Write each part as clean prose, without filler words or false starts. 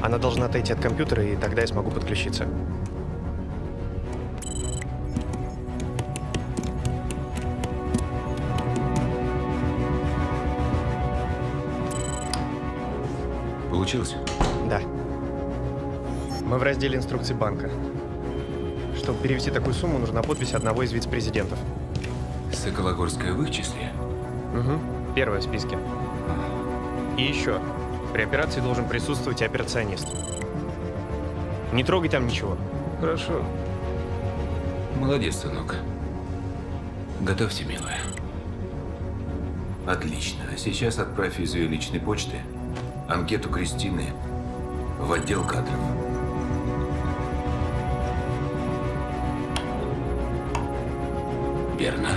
Она должна отойти от компьютера, и тогда я смогу подключиться. Получилось? Да. Мы в разделе инструкций банка. Чтобы перевести такую сумму, нужна подпись одного из вице-президентов. Сокологорская в их числе? Угу. Первая в списке. И еще. При операции должен присутствовать и операционист. Не трогай там ничего. Хорошо. Молодец, сынок. Готовьте, милая. Отлично. А сейчас отправь из ее личной почты анкету Кристины в отдел кадров. Верно.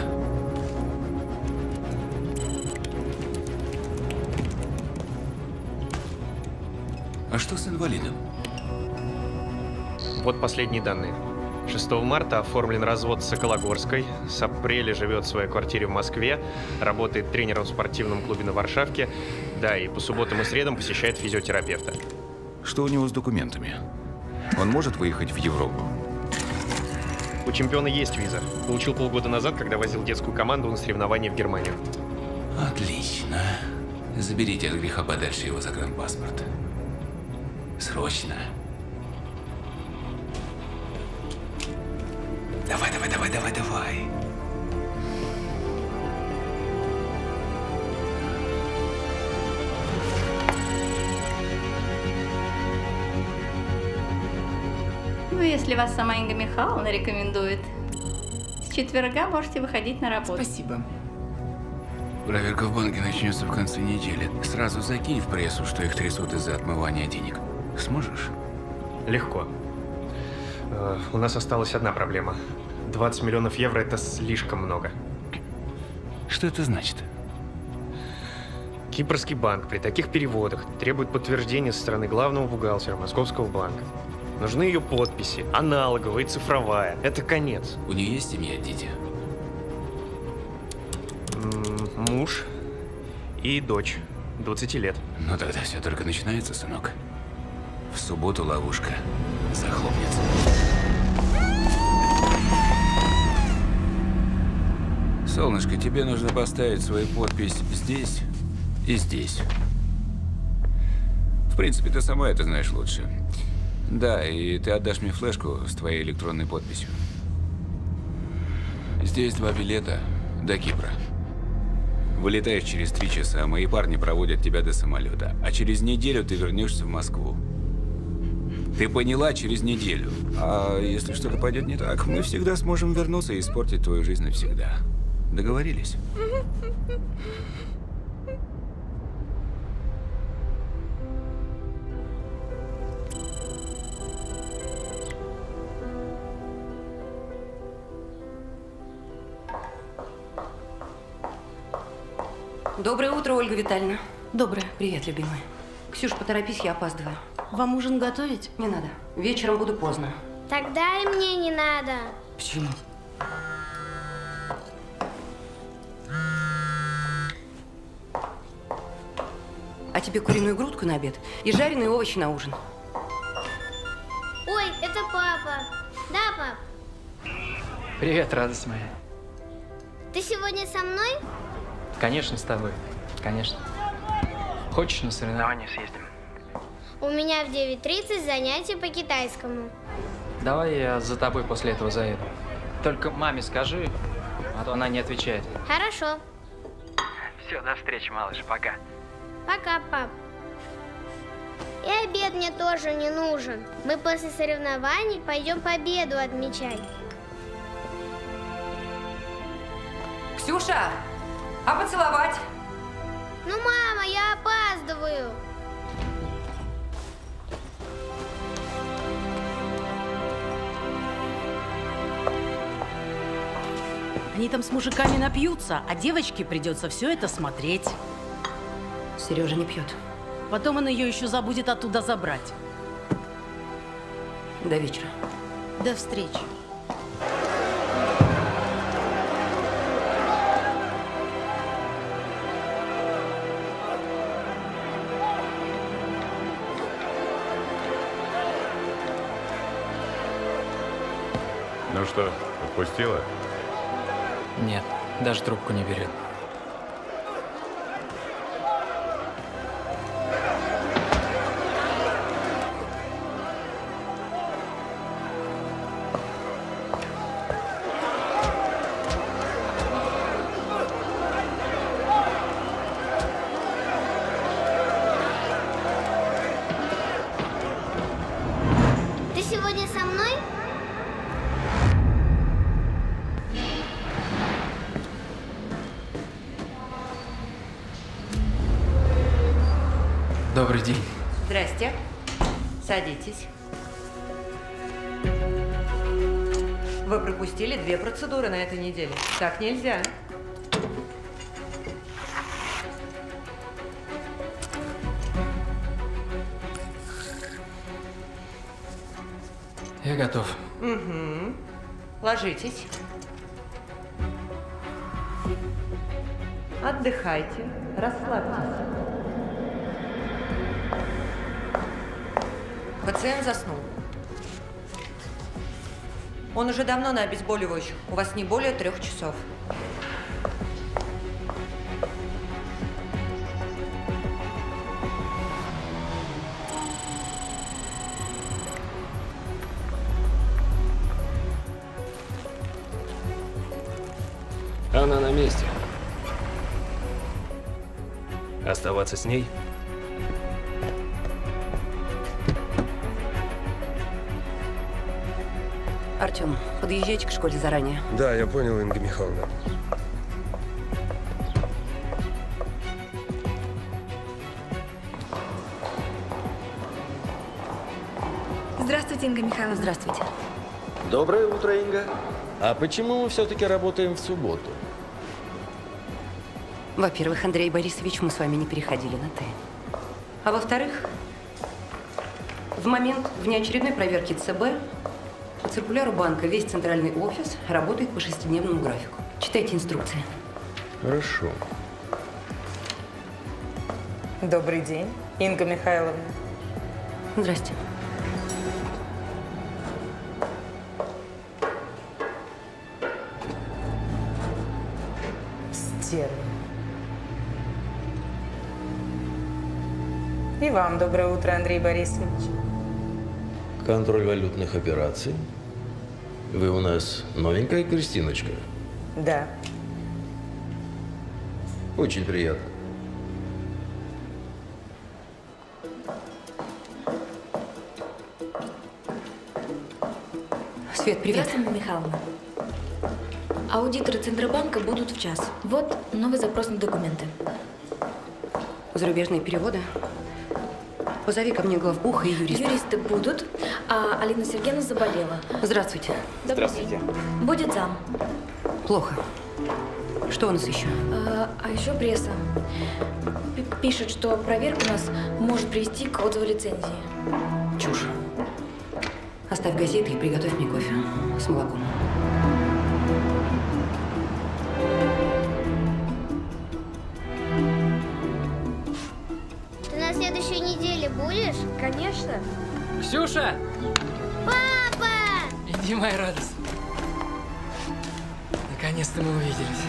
А что с инвалидом? Вот последние данные. 6 марта оформлен развод с Сокологорской, с апреля живет в своей квартире в Москве, работает тренером в спортивном клубе на Варшавке, да, и по субботам и средам посещает физиотерапевта. Что у него с документами? Он может выехать в Европу? У чемпиона есть виза. Получил полгода назад, когда возил детскую команду на соревнования в Германию. Отлично. Заберите от греха подальше его загранпаспорт. Срочно. Давай, давай, давай, давай, давай. Ну, если вас сама Инга Михайловна рекомендует, с четверга можете выходить на работу. Спасибо. Проверка в банке начнется в конце недели. Сразу закинь в прессу, что их трясут из-за отмывания денег. Сможешь? Легко. У нас осталась одна проблема. 20 миллионов евро – это слишком много. Что это значит? Кипрский банк при таких переводах требует подтверждения со стороны главного бухгалтера Московского банка. Нужны ее подписи, аналоговая и цифровая. Это конец. У нее есть семья, дети? Муж и дочь, 20 лет. Ну тогда все только начинается, сынок. В субботу ловушка захлопнется. Солнышко, тебе нужно поставить свою подпись здесь и здесь. В принципе, ты сама это знаешь лучше. Да, и ты отдашь мне флешку с твоей электронной подписью. Здесь 2 билета до Кипра. Вылетаешь через 3 часа, мои парни проводят тебя до самолета, а через неделю ты вернешься в Москву. Ты поняла? Через неделю. А если что-то пойдет не так, мы всегда сможем вернуться и испортить твою жизнь навсегда. Договорились? Доброе утро, Ольга Витальевна. Доброе. Привет, любимая. Ксюш, поторопись, я опаздываю. Вам ужин готовить? Не надо. Вечером буду поздно. Тогда и мне не надо. Почему? А тебе куриную грудку на обед и жареные овощи на ужин. Ой, это папа. Да, пап? Привет, радость моя. Ты сегодня со мной? Конечно, с тобой. Конечно. Хочешь, на соревнования съездим? У меня в 9:30 занятие по китайскому. Давай я за тобой после этого заеду. Только маме скажи, а то она не отвечает. Хорошо. Все, до встречи, малыш. Пока. Пока, пап. И обед мне тоже не нужен. Мы после соревнований пойдем победу отмечать. Ксюша, а поцеловать? Ну, мама, я опаздываю. Они там с мужиками напьются, а девочке придется все это смотреть. Сережа не пьет. Потом он ее еще забудет оттуда забрать. До вечера. До встречи. что, отпустила? Нет, даже трубку не берет. Ты сегодня со мной? Добрый день. Здрасте. Садитесь. Вы пропустили 2 процедуры на этой неделе. Так нельзя. Я готов. Угу. Ложитесь. Отдыхайте. Расслабьтесь. Пациент заснул. Он уже давно на обезболивающих. У вас не более 3 часов. Она на месте. Оставаться с ней? Артем, подъезжайте к школе заранее. Да, я понял, Инга Михайловна. Здравствуйте, Инга Михайловна. Здравствуйте. Доброе утро, Инга. А почему мы все-таки работаем в субботу? Во-первых, Андрей Борисович, мы с вами не переходили на «ты». А во-вторых, в момент внеочередной проверки ЦБ по циркуляру банка весь центральный офис работает по 6-дневному графику. Читайте инструкции. Хорошо. Добрый день, Инга Михайловна. Здрасте. Стерва. И вам доброе утро, Андрей Борисович. Контроль валютных операций. Вы у нас новенькая Кристиночка? Да. Очень приятно. Свет, привет. Здравствуйте, Инга Михайловна. Аудиторы Центробанка будут в час. Вот новый запрос на документы. Зарубежные переводы. Позови ко мне главбуха и юриста. Юристы будут, а Алина Сергеевна заболела. Здравствуйте. Добрый день. Будет зам. Плохо. Что у нас еще? А еще пресса. Пишет, что проверка у нас может привести к отзыву лицензии. Чушь. Оставь газеты и приготовь мне кофе с молоком. Ты на следующей неделе будешь? Конечно. Ксюша! Папа! Иди, моя радость. Наконец-то мы увиделись.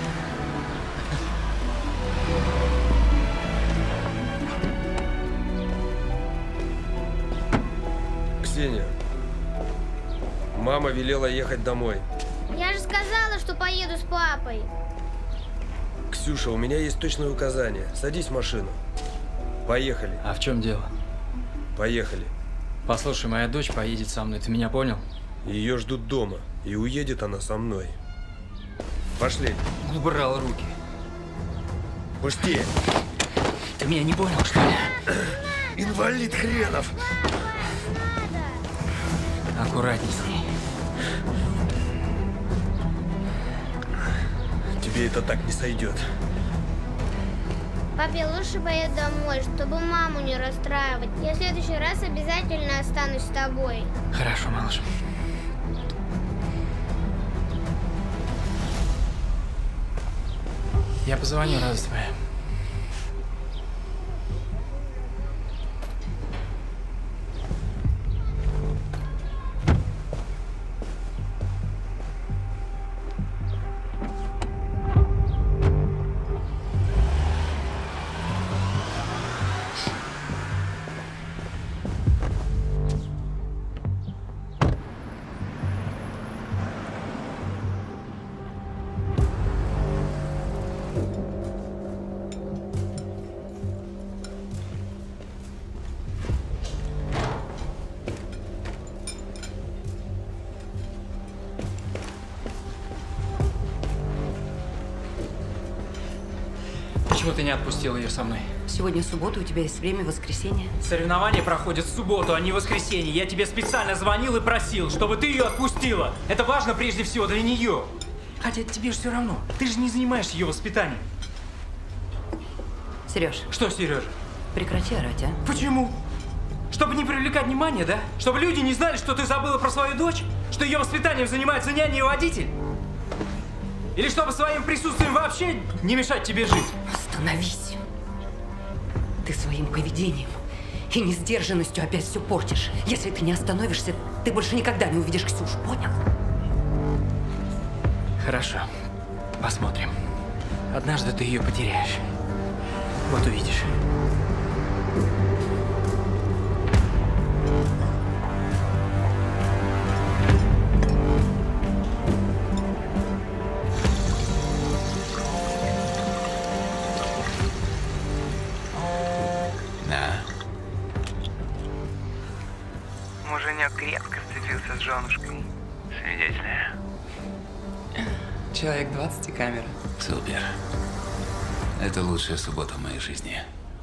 Ксения, мама велела ехать домой. Я же сказала, что поеду с папой. Ксюша, у меня есть точное указание. Садись в машину. Поехали. А в чем дело? Поехали. Послушай, моя дочь поедет со мной, ты меня понял? Ее ждут дома, и уедет она со мной. Пошли. Убрал руки. Пусти. Ты меня не понял, что ли? Инвалид хренов. Аккуратней с ней. Тебе это так не сойдет. Папе, лучше поеду домой, чтобы маму не расстраивать. Я в следующий раз обязательно останусь с тобой. Хорошо, малыш. Я позвоню, радость моя. Почему ты не отпустила ее со мной? Сегодня суббота, у тебя есть время, воскресенье. Соревнования проходят в субботу, а не в воскресенье. Я тебе специально звонил и просил, чтобы ты ее отпустила. Это важно прежде всего для нее. Хотя тебе же все равно. Ты же не занимаешься ее воспитанием. Сереж. Что, Сереж? Прекрати орать, а? Почему? Чтобы не привлекать внимание, да? Чтобы люди не знали, что ты забыла про свою дочь? Что ее воспитанием занимается няня и водитель? Или чтобы своим присутствием вообще не мешать тебе жить? Остановись. Ты своим поведением и несдержанностью опять все портишь. Если ты не остановишься, ты больше никогда не увидишь Ксюшу, понял? Хорошо. Посмотрим. Однажды ты ее потеряешь. Вот увидишь. Муженек крепко сцепился с женушкой. Свидетели. Человек 20 и камера. Супер. Это лучшая суббота в моей жизни.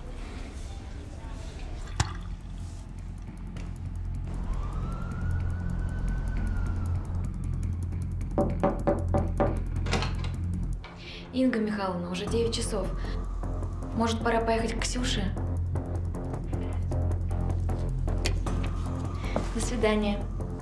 Инга Михайловна, уже 9 часов. Может, пора поехать к Ксюше? До свидания.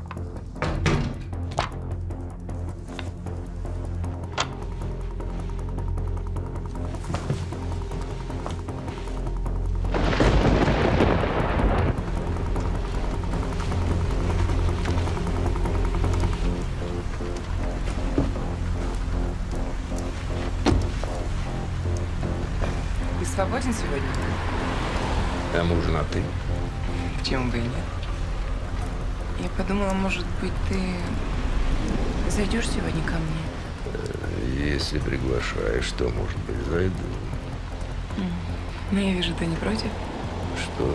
Ты свободен сегодня? А мужу на ты? Почему бы и нет? Я подумала, может быть, ты зайдешь сегодня ко мне? Если приглашаешь, то, может быть, зайду. Ну, я вижу, ты не против? Что?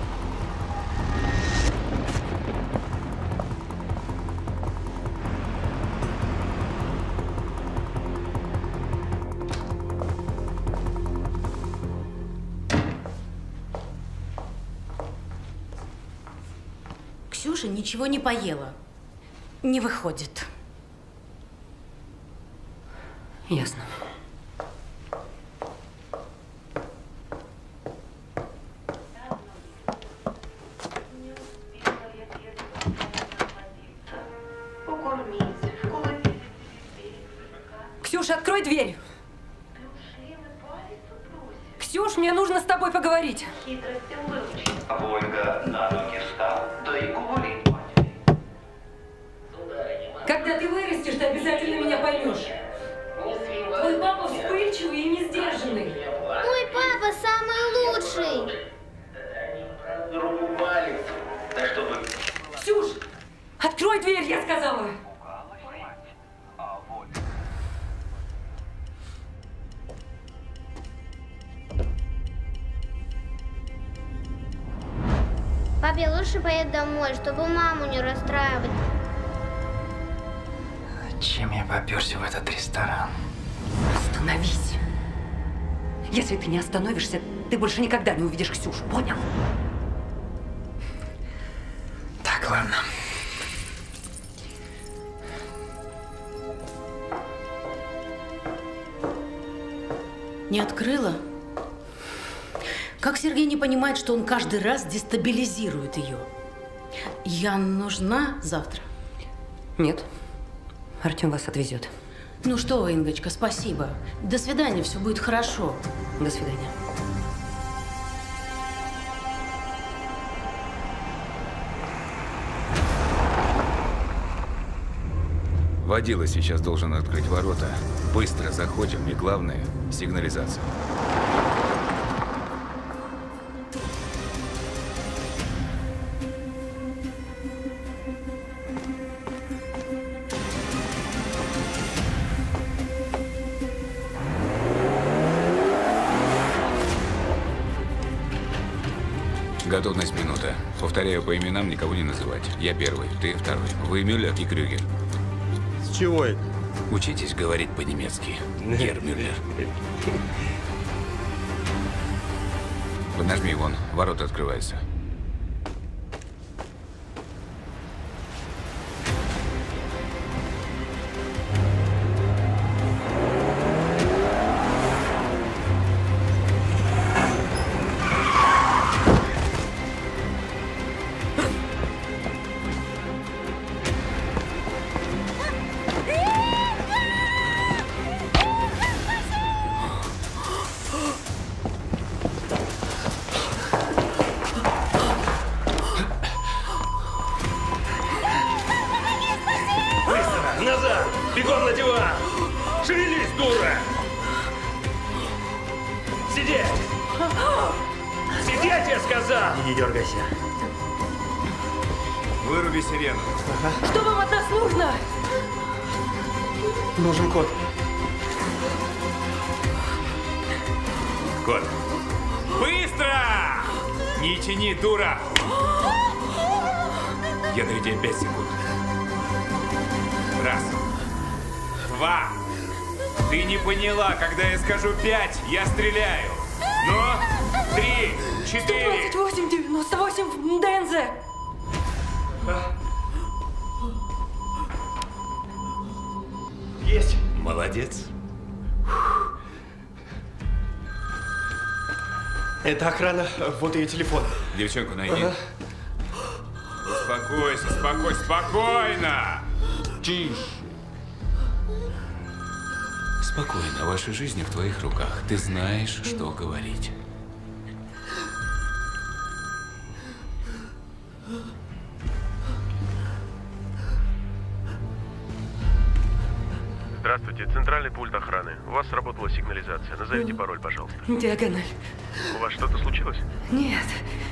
Ксюша ничего не поела. Не выходит. Ясно. Ксюша, открой дверь! Ксюш, мне нужно с тобой поговорить. Когда ты вырастешь, ты обязательно меня поймешь. Твой папа вспыльчивый и несдержанный. Мой папа самый лучший. Ксюш, открой дверь, я сказала. Папе лучше поехать домой, чтобы маму не расстраивать. Зачем я попёрся в этот ресторан? Остановись. Если ты не остановишься, ты больше никогда не увидишь Ксюшу, понял? Так, ладно. Не открыла? Как Сергей не понимает, что он каждый раз дестабилизирует ее? Я нужна завтра? Нет. Артем вас отвезет. Ну что вы, Ингочка, спасибо. До свидания, все будет хорошо. До свидания. Водила сейчас должен открыть ворота. Быстро заходим, и главное – сигнализация. Готовность минута. Повторяю по именам, никого не называть. Я первый, ты второй. Вы Мюллер и Крюгер. С чего это? Учитесь говорить по-немецки. Герр Мюллер. Поднажми, вон, ворота открываются. Назад! Бегом на диван! Шевелись, дура! Сидеть! Сидеть, я сказал! Не дергайся. Выруби сирену. Что вам от нас нужно? Нужен код. Код. Быстро! Не тяни, дура! Я даю тебе 5 секунд. 1, 2. Ты не поняла, когда я скажу 5, я стреляю. Ну, 3, 4. 128, 98, ДНЗ. Есть. Молодец. Это охрана, вот ее телефон. Девчонку найди. Успокойся, спокойно. Тише. Спокойно, ваша жизнь в твоих руках. Ты знаешь, что говорить. Здравствуйте, центральный пульт охраны. У вас сработала сигнализация. Назовите пароль, пожалуйста. Диагональ. У вас что-то случилось? Нет.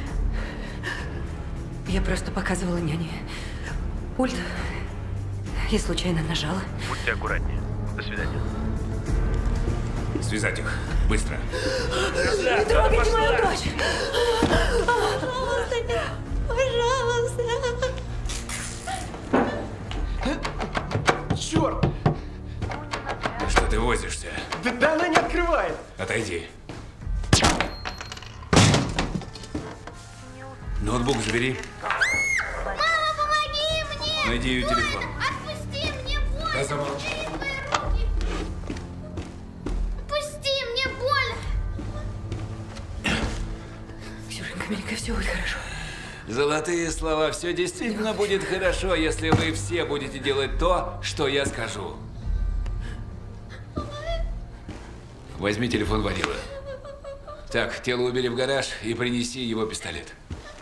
Я просто показывала няне. Пульт. Я случайно нажала. Будьте аккуратнее. До свидания. Связать их. Быстро. Не трогайте мою дочь! Пожалуйста. Черт! Что ты возишься? Да она не открывает. Отойди. Ноутбук забери. Мама, помоги мне! Найди ее телефон. Отпусти мне боль! Да замолчи. Отпусти мне боль! Ксюшенька, Мелька, все будет хорошо. Золотые слова. Все действительно будет хорошо, если вы все будете делать то, что я скажу. Возьми телефон водила. Так, тело убери в гараж и принеси его пистолет.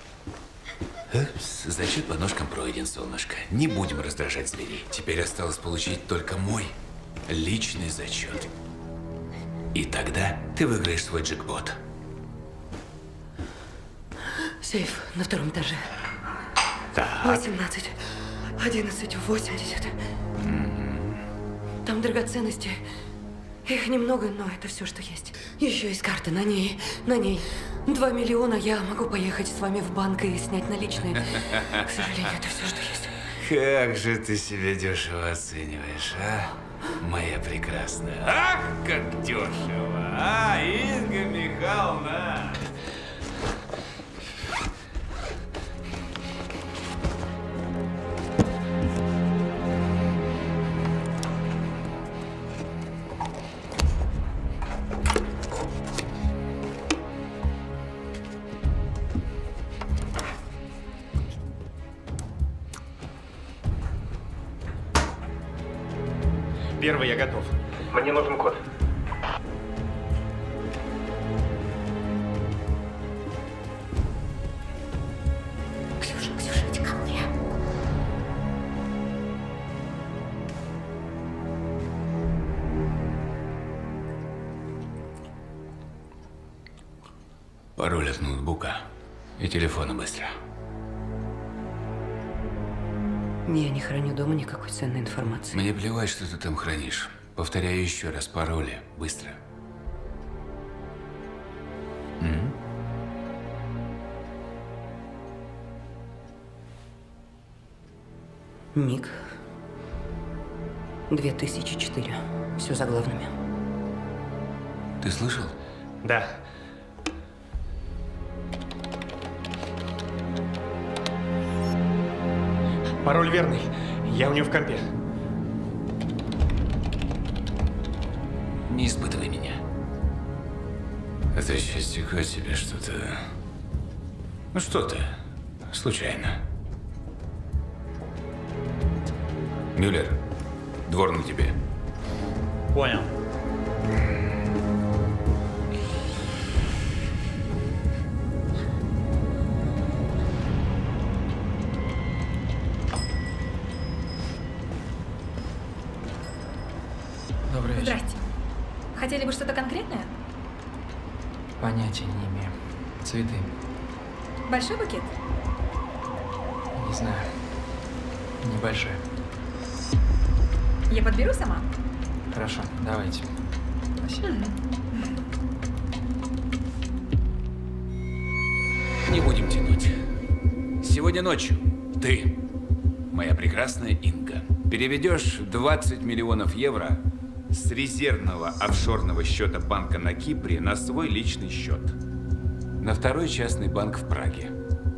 Зачет по ножкам пройден, солнышко. Не будем раздражать зверей. Теперь осталось получить только мой личный зачет. И тогда ты выиграешь свой джекпот. Сейф на 2-м этаже. Так. 18, 11, 80. Там драгоценности. Их немного, но это все, что есть. Еще есть карта на ней. 2 миллиона. Я могу поехать с вами в банк и снять наличные. К сожалению, это все, что есть. Как же ты себя дешево оцениваешь, а? Моя прекрасная. Ах, как дешево, а, Инга Михайловна! Первый, я готов. Мне нужен код. Ксюша, иди ко мне. Пароль от ноутбука и телефона быстро. Я не храню дома никакой ценной информации. Мне плевать, что ты там хранишь. Повторяю еще раз пароли. Быстро. Ник. 2004. Все заглавными. Ты слышал? Да. Пароль верный. Я у него в компе. Не испытывай меня. Это частико тебе что-то... Ну что-то. Случайно. Мюллер, двор на тебе. Понял. Добрый вечер. Здрасте. Хотели бы что-то конкретное? Понятия не имею. Цветы. Большой букет? Не знаю. Небольшой. Я подберу сама. Хорошо, давайте. Спасибо. Не будем тянуть. Сегодня ночью ты, моя прекрасная Инга, переведешь 20 миллионов евро с резервного офшорного счета банка на Кипре на свой личный счет. На второй частный банк в Праге.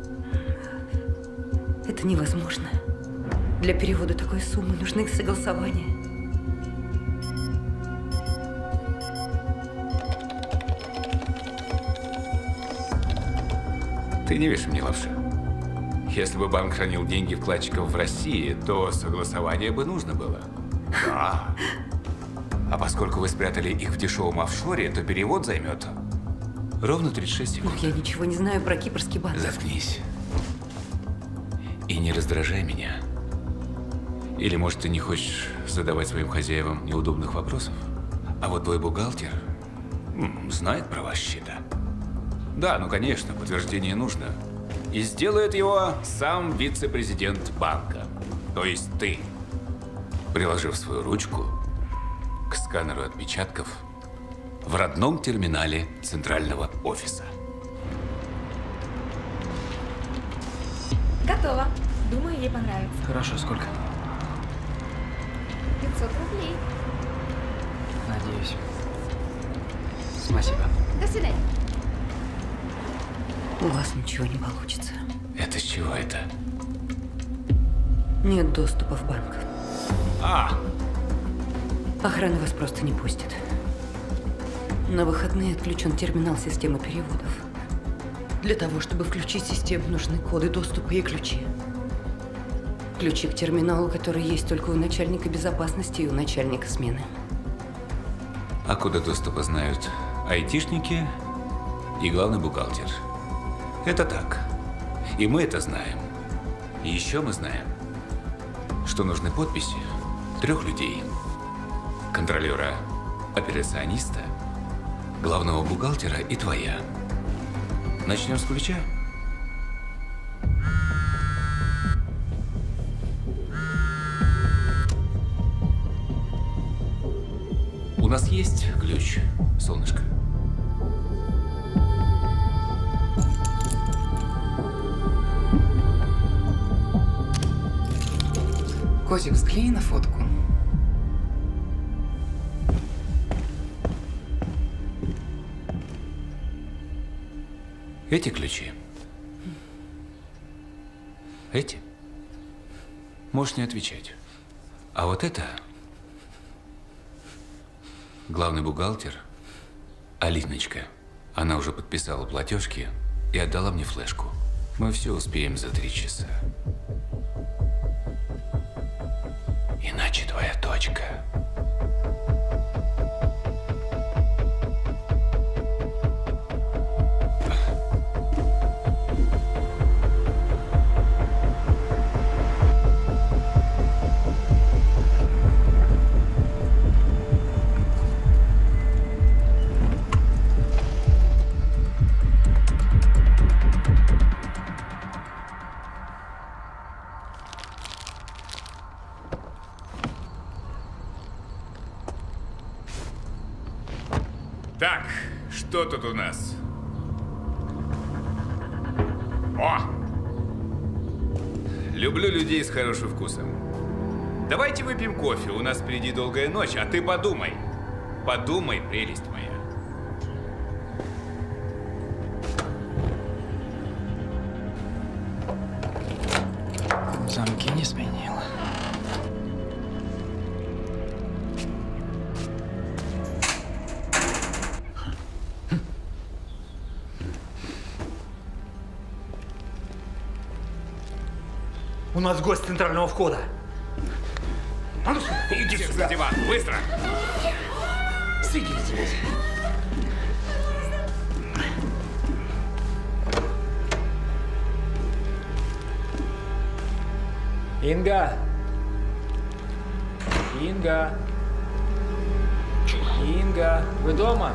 Это невозможно. Для перевода такой суммы нужны согласования. Ты не вешай мне лапши. Если бы банк хранил деньги вкладчиков в России, то согласование бы нужно было. Да. А поскольку вы спрятали их в дешевом офшоре, то перевод займет ровно 36 секунд. Я ничего не знаю про кипрский банк. Заткнись. И не раздражай меня. Или, может, ты не хочешь задавать своим хозяевам неудобных вопросов? А вот твой бухгалтер знает про ваши счета. Да, ну конечно, подтверждение нужно. И сделает его сам вице-президент банка. То есть ты, приложив свою ручку к сканеру отпечатков в родном терминале центрального офиса. Готово. Думаю, ей понравится. Хорошо, сколько? 500 рублей. Надеюсь. Спасибо. До свидания. У вас ничего не получится. Это с чего это? Нет доступа в банк. Охрана вас просто не пустит. На выходные отключен терминал системы переводов. Для того, чтобы включить систему, нужны коды доступа и ключи. Ключи к терминалу, которые есть только у начальника безопасности и у начальника смены. А коды доступа знают айтишники и главный бухгалтер. Это так. И мы это знаем. И еще мы знаем, что нужны подписи 3 людей. Контролера, операциониста, главного бухгалтера и твоя. Начнем с ключа? У нас есть ключ, солнышко? Котик, взгляни на фотку. Эти ключи. Эти? Можешь не отвечать. А вот это главный бухгалтер Алиночка. Она уже подписала платежки и отдала мне флешку. Мы все успеем за 3 часа. Иначе твоя дочка. Так, что тут у нас? О! Люблю людей с хорошим вкусом. Давайте выпьем кофе, у нас впереди долгая ночь, а ты подумай. Подумай, прелесть моя. В замке Не сменила. У нас гость центрального входа. А ну, иди сюда, диван, быстро! Сиди здесь. Инга! Инга! Инга, вы дома?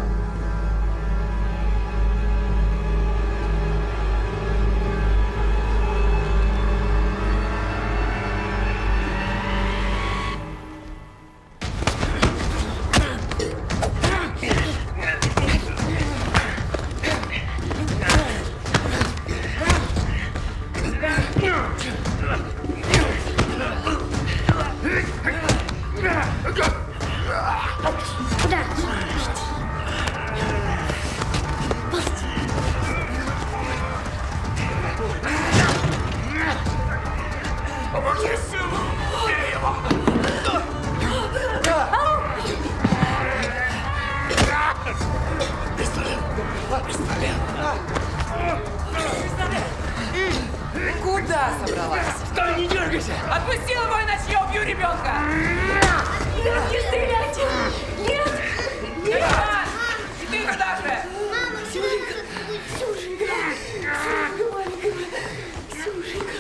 Куда собралась? Стой, не дергайся! Отпусти его, иначе я убью ребенка! Нет, не стреляйте! Нет! Нет! И ты куда же? Мама, Ксюшенька! Ксюшенька! Ксюшенька, маленькая! Ксюшенька!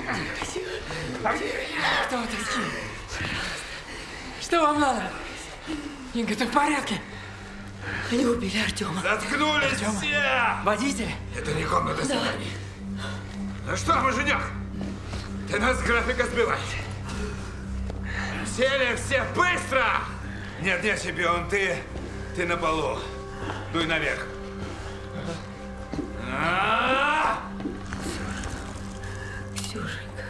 Кто вы такие? Что вам надо? Инга, ты в порядке? Они убили Артема. Заткнулись Артема? все! Водитель? Это не комната свиданий. Ну что, муженек? Ты нас с графика сбиваешь. Сели все быстро! Нет, нет, чемпион, ты на полу. Дуй наверх. Ксюшенька.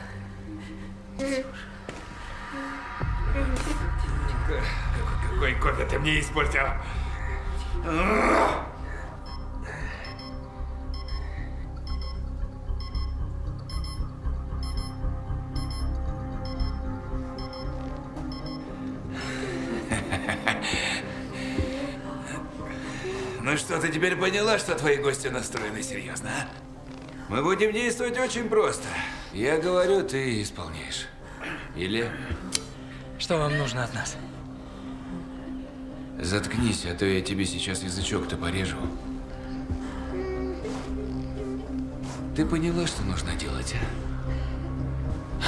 Какой кофе ты мне испортил? Ну что, ты теперь поняла, что твои гости настроены серьезно, а? Мы будем действовать очень просто. Я говорю, ты исполняешь. Или... Что вам нужно от нас? Заткнись, а то я тебе сейчас язычок-то порежу. Ты поняла, что нужно делать, а?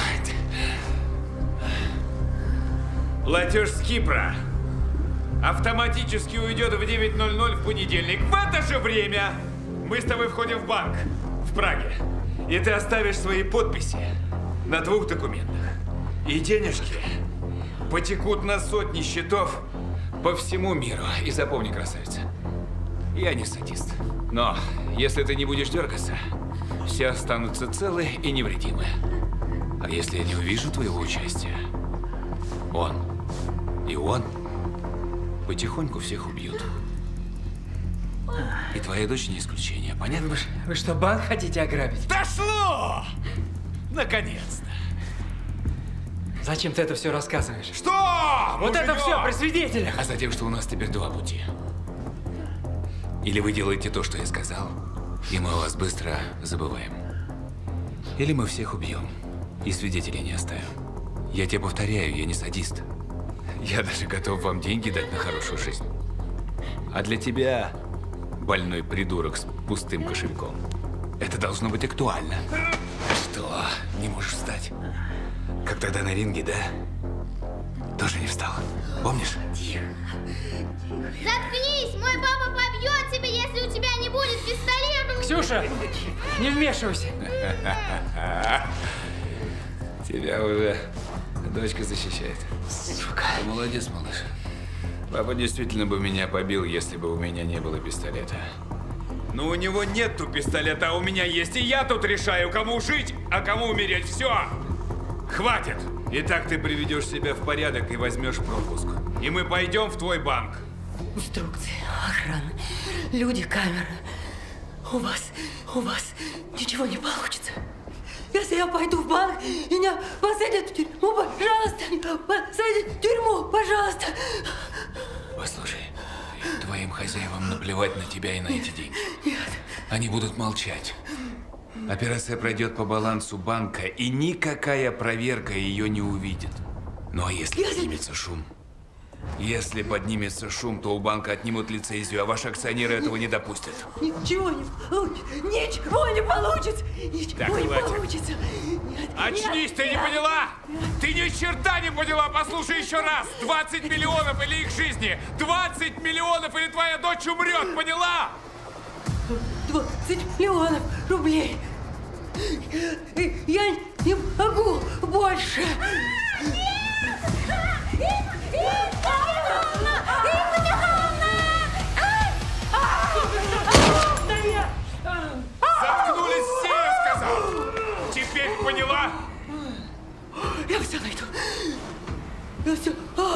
Платеж с Кипра автоматически уйдет в 9:00 в понедельник. В это же время мы с тобой входим в банк в Праге. И ты оставишь свои подписи на 2 документах. И денежки потекут на сотни счетов по всему миру. И запомни, красавица, я не садист. Но если ты не будешь дергаться, все останутся целы и невредимы. А если я не увижу твоего участия, он и он потихоньку всех убьют. И твоя дочь не исключение, понятно? Вы что, банк хотите ограбить? Дошло! Наконец-то! Зачем ты это все рассказываешь? Что? Вот это все при свидетелях! А затем, что у нас теперь 2 пути. Или вы делаете то, что я сказал, и мы о вас быстро забываем. Или мы всех убьем, и свидетелей не оставим. Я тебе повторяю, я не садист. Я даже готов вам деньги дать на хорошую жизнь. А для тебя, больной придурок с пустым кошельком, это должно быть актуально. Что, не можешь встать? Как тогда на ринге, да? Тоже не встал. Помнишь? Заткнись! Мой папа побьет тебя, если у тебя не будет пистолета. Ксюша, не вмешивайся. Тебя уже дочка защищает. Сука. Молодец, малыш. Папа действительно бы меня побил, если бы у меня не было пистолета. Но у него нету пистолета, а у меня есть. И я тут решаю, кому жить, а кому умереть. Все! Хватит! Итак, ты приведешь себя в порядок и возьмешь пропуск. И мы пойдем в твой банк. Инструкции, охрана, люди, камера. У вас ничего не получится. Если я пойду в банк, меня посадят в тюрьму, пожалуйста! Посадят в тюрьму, пожалуйста! Послушай, твоим хозяевам наплевать на тебя и на эти деньги. Нет. Они будут молчать. Операция пройдет по балансу банка, и никакая проверка ее не увидит. Ну а если поднимется шум? Если поднимется шум, то у банка отнимут лицензию, а ваши акционеры этого не допустят. Ничего не получится! Ничего не получится! Ничего не получится! Нет, очнись, ты не поняла? Ты ни черта не поняла! Послушай еще раз! 20 миллионов или их жизни! 20 миллионов или твоя дочь умрет, поняла? 20 миллионов рублей! Я не могу больше! Заткнулись все, я сказал! Теперь поняла? Я все найду. Я все...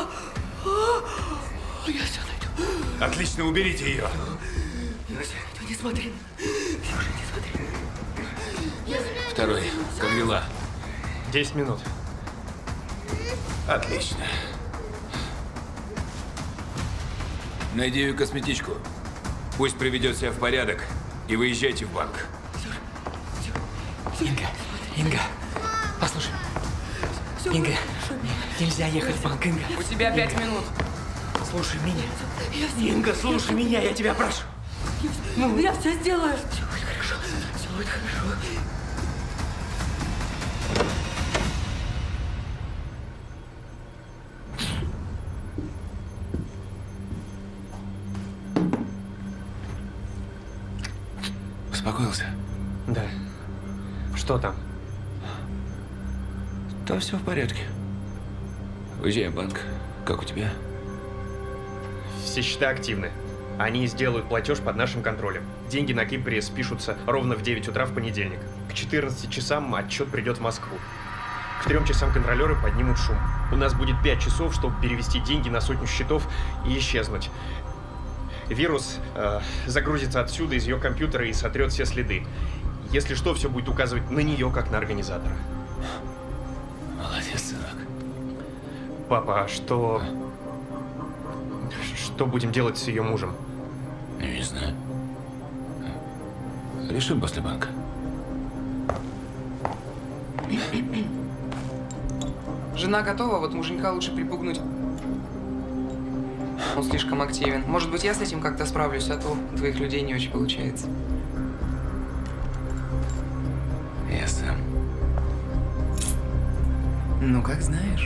Я все найду. Отлично, уберите ее. Не смотри. Ксюша, не смотри. Второй. Как дела? 10 минут. Отлично. Найди ее косметичку. Пусть приведет себя в порядок и выезжайте в банк. Инга, послушай. Инга, нельзя ехать в банк, Инга. У тебя 5 минут. Слушай меня. Инга, слушай меня, я тебя прошу. Ну, я все сделаю. Все будет хорошо. Все будет хорошо. Успокоился? Да. Что там? Да все в порядке. Уезжаем в банк. Как у тебя? Все счета активны. Они сделают платеж под нашим контролем. Деньги на Кипре спишутся ровно в 9 утра в понедельник. К 14 часам отчет придет в Москву. К 3 часам контролеры поднимут шум. У нас будет 5 часов, чтобы перевести деньги на 100 счетов и исчезнуть. Вирус загрузится отсюда, из ее компьютера, и сотрет все следы. Если что, все будет указывать на нее, как на организатора. Молодец, сынок. Папа, а что... Что будем делать с ее мужем? Не знаю. Решим после банка. Жена готова, вот муженька лучше припугнуть. Он слишком активен. Может быть, я с этим как-то справлюсь, а то у твоих людей не очень получается. Я сам. Ну, как знаешь.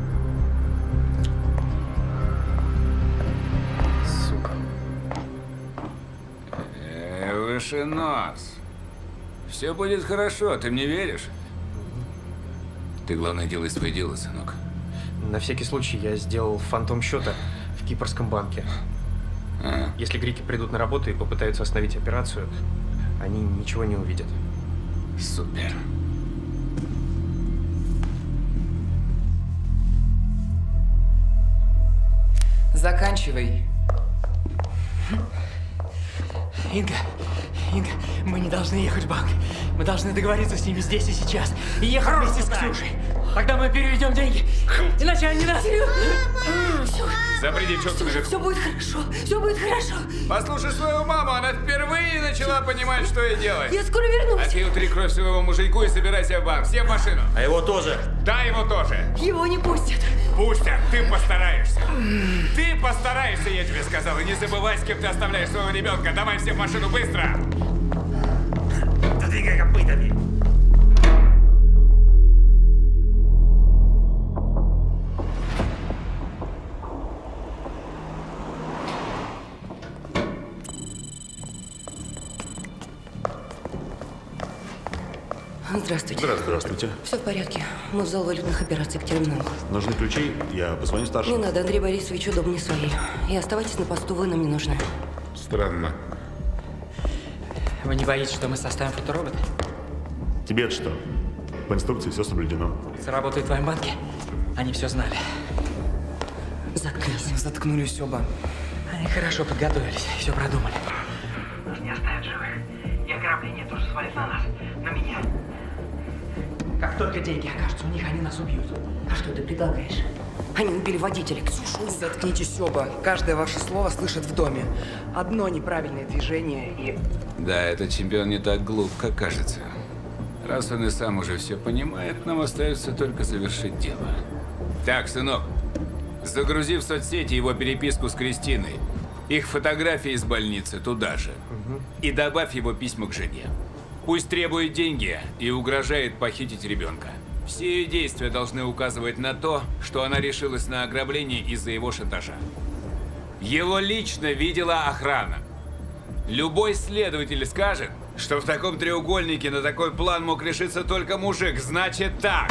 Сука. Выше нос. Все будет хорошо, ты мне веришь? Ты, главное, делай свое дело, сынок. На всякий случай я сделал фантом счета в кипрском банке. Если греки придут на работу и попытаются остановить операцию, они ничего не увидят. Супер. Заканчивай. Инга, мы не должны ехать в банк. Мы должны договориться с ними здесь и сейчас. И ехать вместе с Ксюшей. Тогда мы переведем деньги. Иначе они нас... Запри девчонку наверху. Все будет хорошо. Все будет хорошо. Послушай свою маму, она впервые начала понимать, что ей делать. Я скоро вернусь. А ты утри кровь своего муженьку и собирайся в банк. Все в машину. А его тоже. Да, его тоже. Его не пустят. Пустят, ты постараешься. Ты постараешься, я тебе сказал. И не забывай, с кем ты оставляешь своего ребенка. Давай все в машину быстро. Двигай копытами. Здравствуйте. Здравствуйте. Все в порядке. Мы в зал валютных операций к терминалу. Нужны ключи? Я позвоню старшему. Не надо, Андрей Борисович удобнее своей. И оставайтесь на посту, вы нам не нужны. Странно. Вы не боитесь, что мы составим фоторобот? Тебе это что? По инструкции все соблюдено. Заработают в твоем банке? Они все знали. Заткнись. Заткнулись оба. Они хорошо подготовились, все продумали. Нас не оставят живых. И ограбление тоже свалит на нас. На меня. только деньги окажутся у них, они нас убьют. А что ты предлагаешь? Они убили водителя, Ксюшу. Заткнитесь оба. Каждое ваше слово слышат в доме. Одно неправильное движение и... Да, этот чемпион не так глуп, как кажется. Раз он и сам уже все понимает, нам остается только завершить дело. Так, сынок, загрузи в соцсети его переписку с Кристиной, их фотографии из больницы туда же. И добавь его письма к жене. Пусть требует деньги и угрожает похитить ребенка. Все ее действия должны указывать на то, что она решилась на ограбление из-за его шантажа. Его лично видела охрана. Любой следователь скажет, что в таком треугольнике на такой план мог решиться только мужик. Значит так.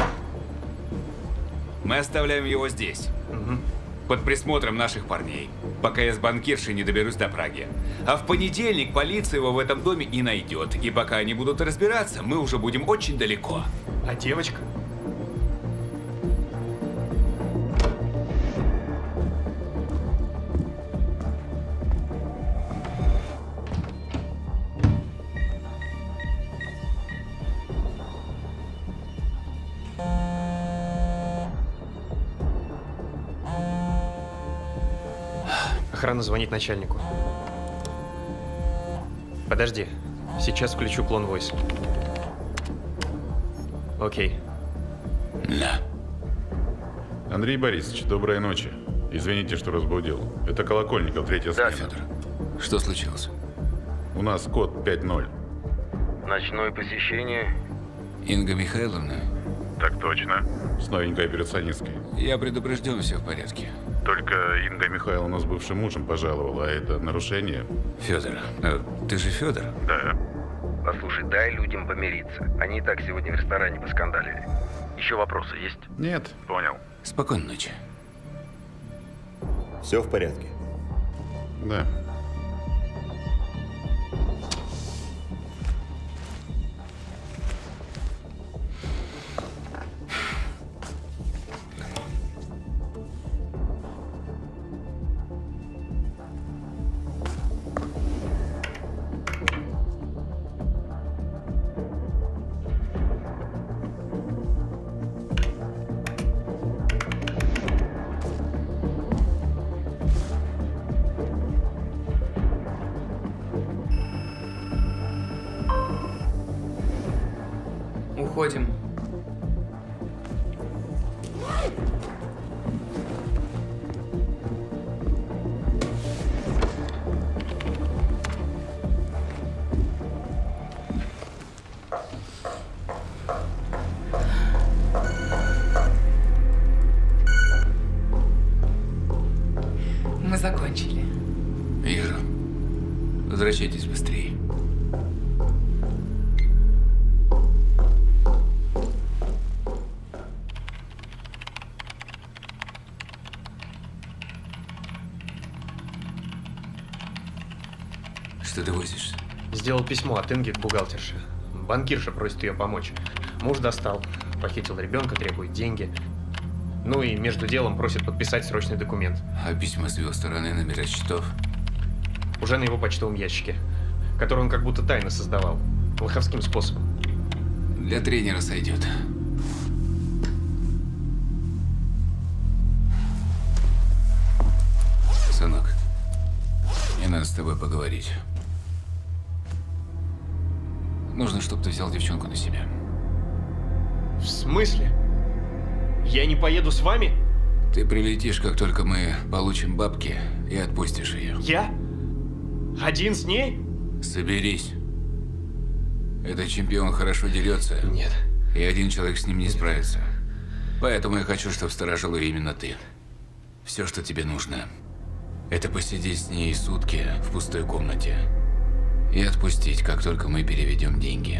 Мы оставляем его здесь. Под присмотром наших парней, пока я с банкиршей не доберусь до Праги. А в понедельник полиция его в этом доме и найдет. И пока они будут разбираться, мы уже будем очень далеко. А девочка? Охрана звонит начальнику. Подожди, сейчас включу клон Voice. Окей. Да. Андрей Борисович, доброй ночи. Извините, что разбудил. Это Колокольников, третья смена. Да, Федор. Что случилось? У нас код 5-0. Ночное посещение. Инга Михайловна? Так точно. С новенькой операционисткой. Я предупрежден, все в порядке. Только Инга Михайловна с бывшим мужем пожаловала, а это нарушение. Федор, ты же Федор? Да. Послушай, дай людям помириться. Они и так сегодня в ресторане поскандалили. Еще вопросы есть? Нет. Понял. Спокойной ночи. Все в порядке? Да. Уходим. Мы закончили. Вижу. Возвращайтесь быстрее. Что ты возишься? Сделал письмо от Инги к бухгалтерше. Банкирша просит ее помочь. Муж достал, похитил ребенка, требует деньги. Ну и между делом просит подписать срочный документ. А письма с его стороны, номера счетов? Уже на его почтовом ящике, который он как будто тайно создавал. Лоховским способом. Для тренера сойдет. Сынок, мне надо с тобой поговорить. Нужно, чтобы ты взял девчонку на себя. В смысле? Я не поеду с вами? Ты прилетишь, как только мы получим бабки, и отпустишь ее. Я? Один с ней? Соберись. Этот чемпион хорошо дерется. Нет. И один человек с ним не справится. Поэтому я хочу, чтобы сторожил ее именно ты. Все, что тебе нужно, это посидеть с ней сутки в пустой комнате. И отпустить, как только мы переведем деньги.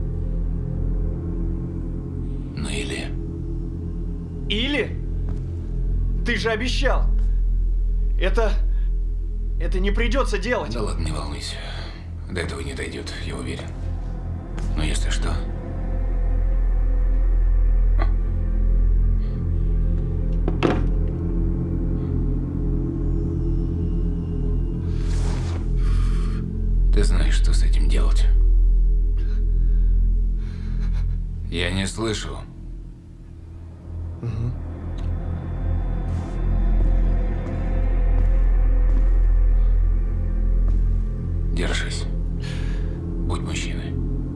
Ну или... Или? Ты же обещал. Это не придется делать. Да ладно, не волнуйся. До этого не дойдет, я уверен. Но если что... Ты знаешь, что с этим делать. Я не слышу. Держись. Будь мужчиной.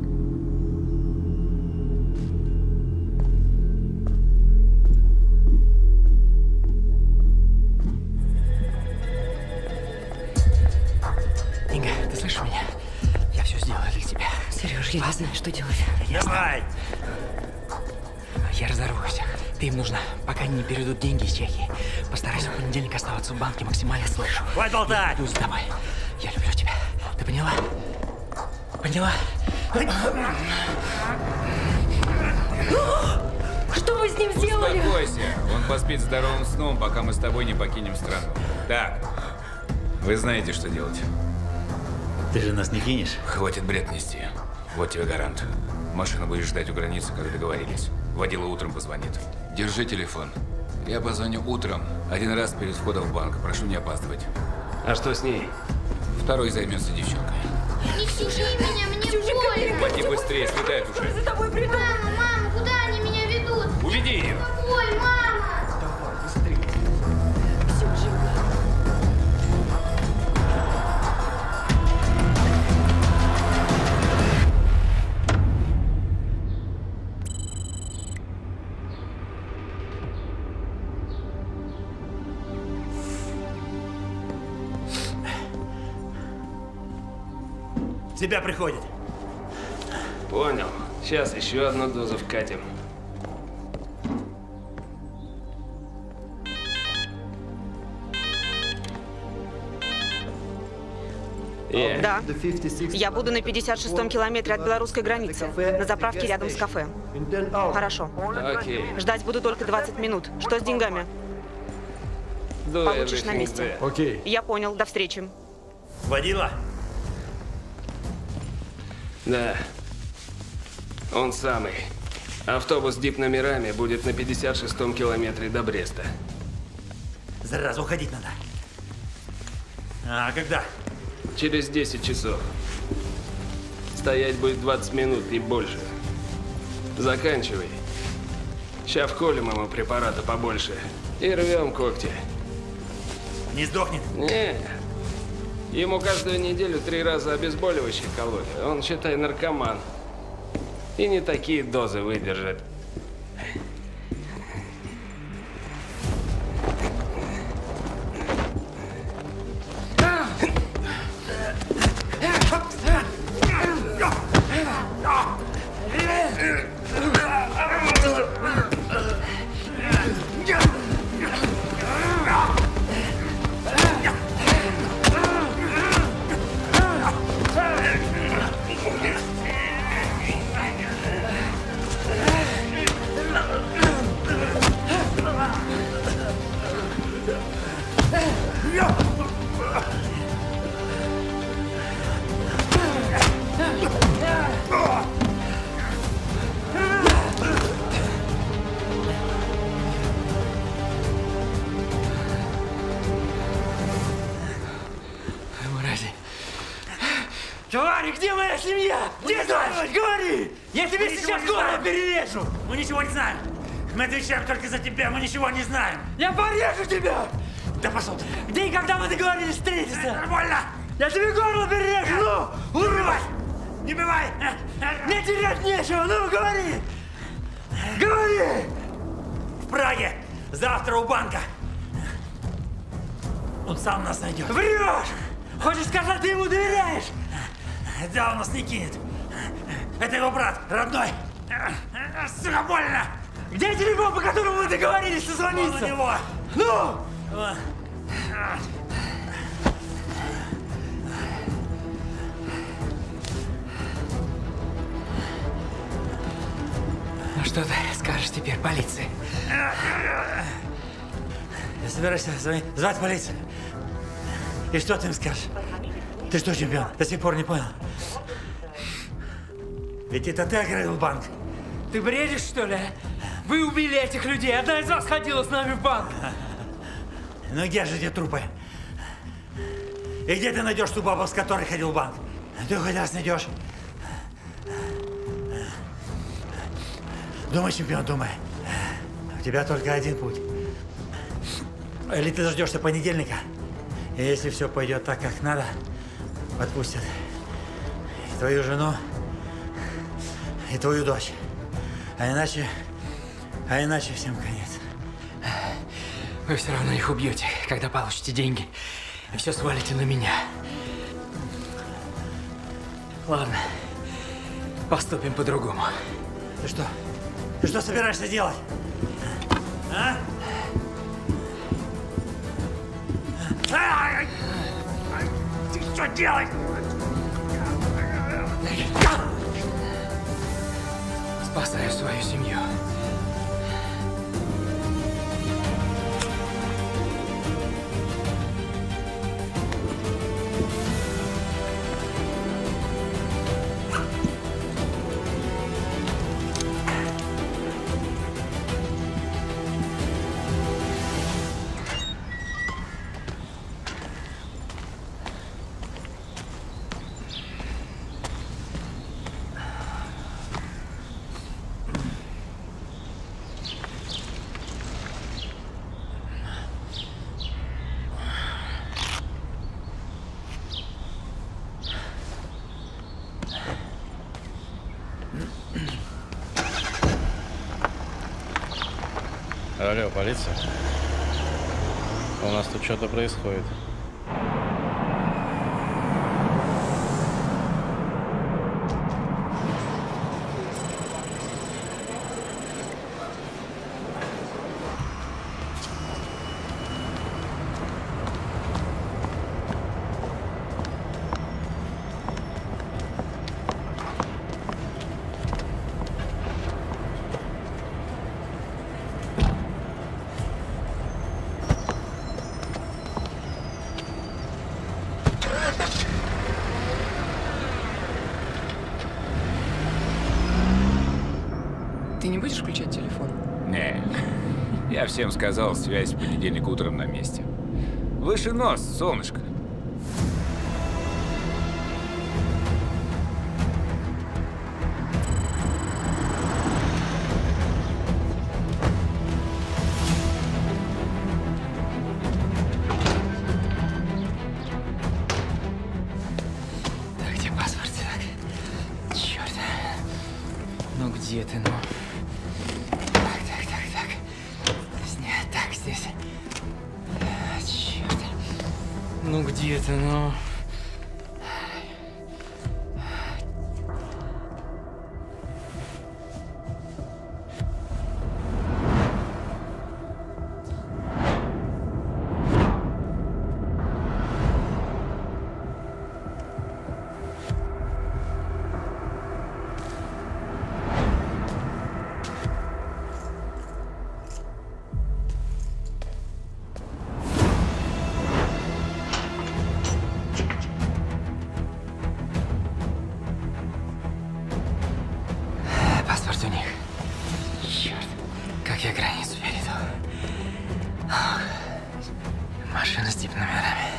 Инга, ты слышишь меня? Я все сделаю для тебя. Сереж, я не знаю, что делать. Давай! Я разорву всех. Ты им нужна, пока они не переведут деньги из Чехии. Постарайся в понедельник оставаться в банке максимально. Слышу. Хватит болтать! Иду за тобой. Я люблю тебя. Ты поняла? Поняла? Что вы с ним сделали? Успокойся. Он поспит здоровым сном, пока мы с тобой не покинем страну. Так, вы знаете, что делать. Ты же нас не кинешь? Хватит бред нести. Вот тебе гарант. Машину будешь ждать у границы, как договорились. Водила утром позвонит. Держи телефон. Я позвоню утром. Один раз перед входом в банк. Прошу не опаздывать. А что с ней? Второй займется девчонкой. Не тяни меня, мне больно. Ходи быстрее, слетает уже. За тобой приду. Мама, куда они меня ведут? Уведи ее. Ой, мама! Давай, быстрее. Все, живо. Тебя приходит. Понял. Сейчас еще одну дозу вкатим. Да. Я буду на 56-м километре от белорусской границы, на заправке рядом с кафе. Хорошо. Окей. Ждать буду только 20 минут. Что с деньгами? Получишь на месте. Окей. Я понял. До встречи. Водила? Да. Он самый. Автобус с дип-номерами будет на 56-м километре до Бреста. Зараза, уходить надо. А когда? Через 10 часов. Стоять будет 20 минут, не больше. Заканчивай. Сейчас вколем ему препарата побольше. И рвем когти. Не сдохнет? Не. Ему каждую неделю 3 раза обезболивающие кололи. Он, считай, наркоман. И не такие дозы выдержит. Твари, где моя семья? Где тварь? Говори! Я тебе сейчас голову перережу! Мы ничего не знаем. Мы отвечаем только за тебя, мы ничего не знаем. Я порежу тебя! Да пошел ты! Где и когда мы договорились встретиться? Нормально! Я тебе горло перережу! Ну, урвай! Не бывай! Мне терять нечего, ну говори! Говори! В Праге! Завтра у банка! Он сам нас найдет. Врешь! Хочешь сказать, ты ему доверяешь? Да, он нас не кинет. Это его брат, родной. Сука, больно! Где телефон, по которому мы договорились созвониться? Он у него. Ну! Ну что ты скажешь теперь полиции? Я собираюсь звать полицию. И что ты им скажешь? Ты что, чемпион, до сих пор не понял? Ведь это ты ограбил банк. Ты бредишь, что ли? Вы убили этих людей. Одна из вас ходила с нами в банк. Ну где же эти трупы? И где ты найдешь ту бабу, с которой ходил в банк? Ты хоть раз найдешь? Думай, чемпион, думай. У тебя только один путь. Или ты дождешься понедельника, и если все пойдет так, как надо, отпустят и твою жену, и твою дочь. А иначе всем конец. Вы все равно их убьете, когда получите деньги. И все свалите на меня. Ладно, поступим по-другому. Ты что собираешься делать? А? Ты что делаешь? Спасаю свою семью. Алло, полиция? У нас тут что-то происходит. Ты не будешь включать телефон? Не. Я всем сказал, связь в понедельник утром на месте. Выше нос, солнышко. Так, где паспорт? Так. Черт. Ну где ты, ну? Так. Нет, так, здесь. Черт. Ну где ты, ну? Паспорт у них. Черт, как я границу перейду. Ох, машина с тип-номерами.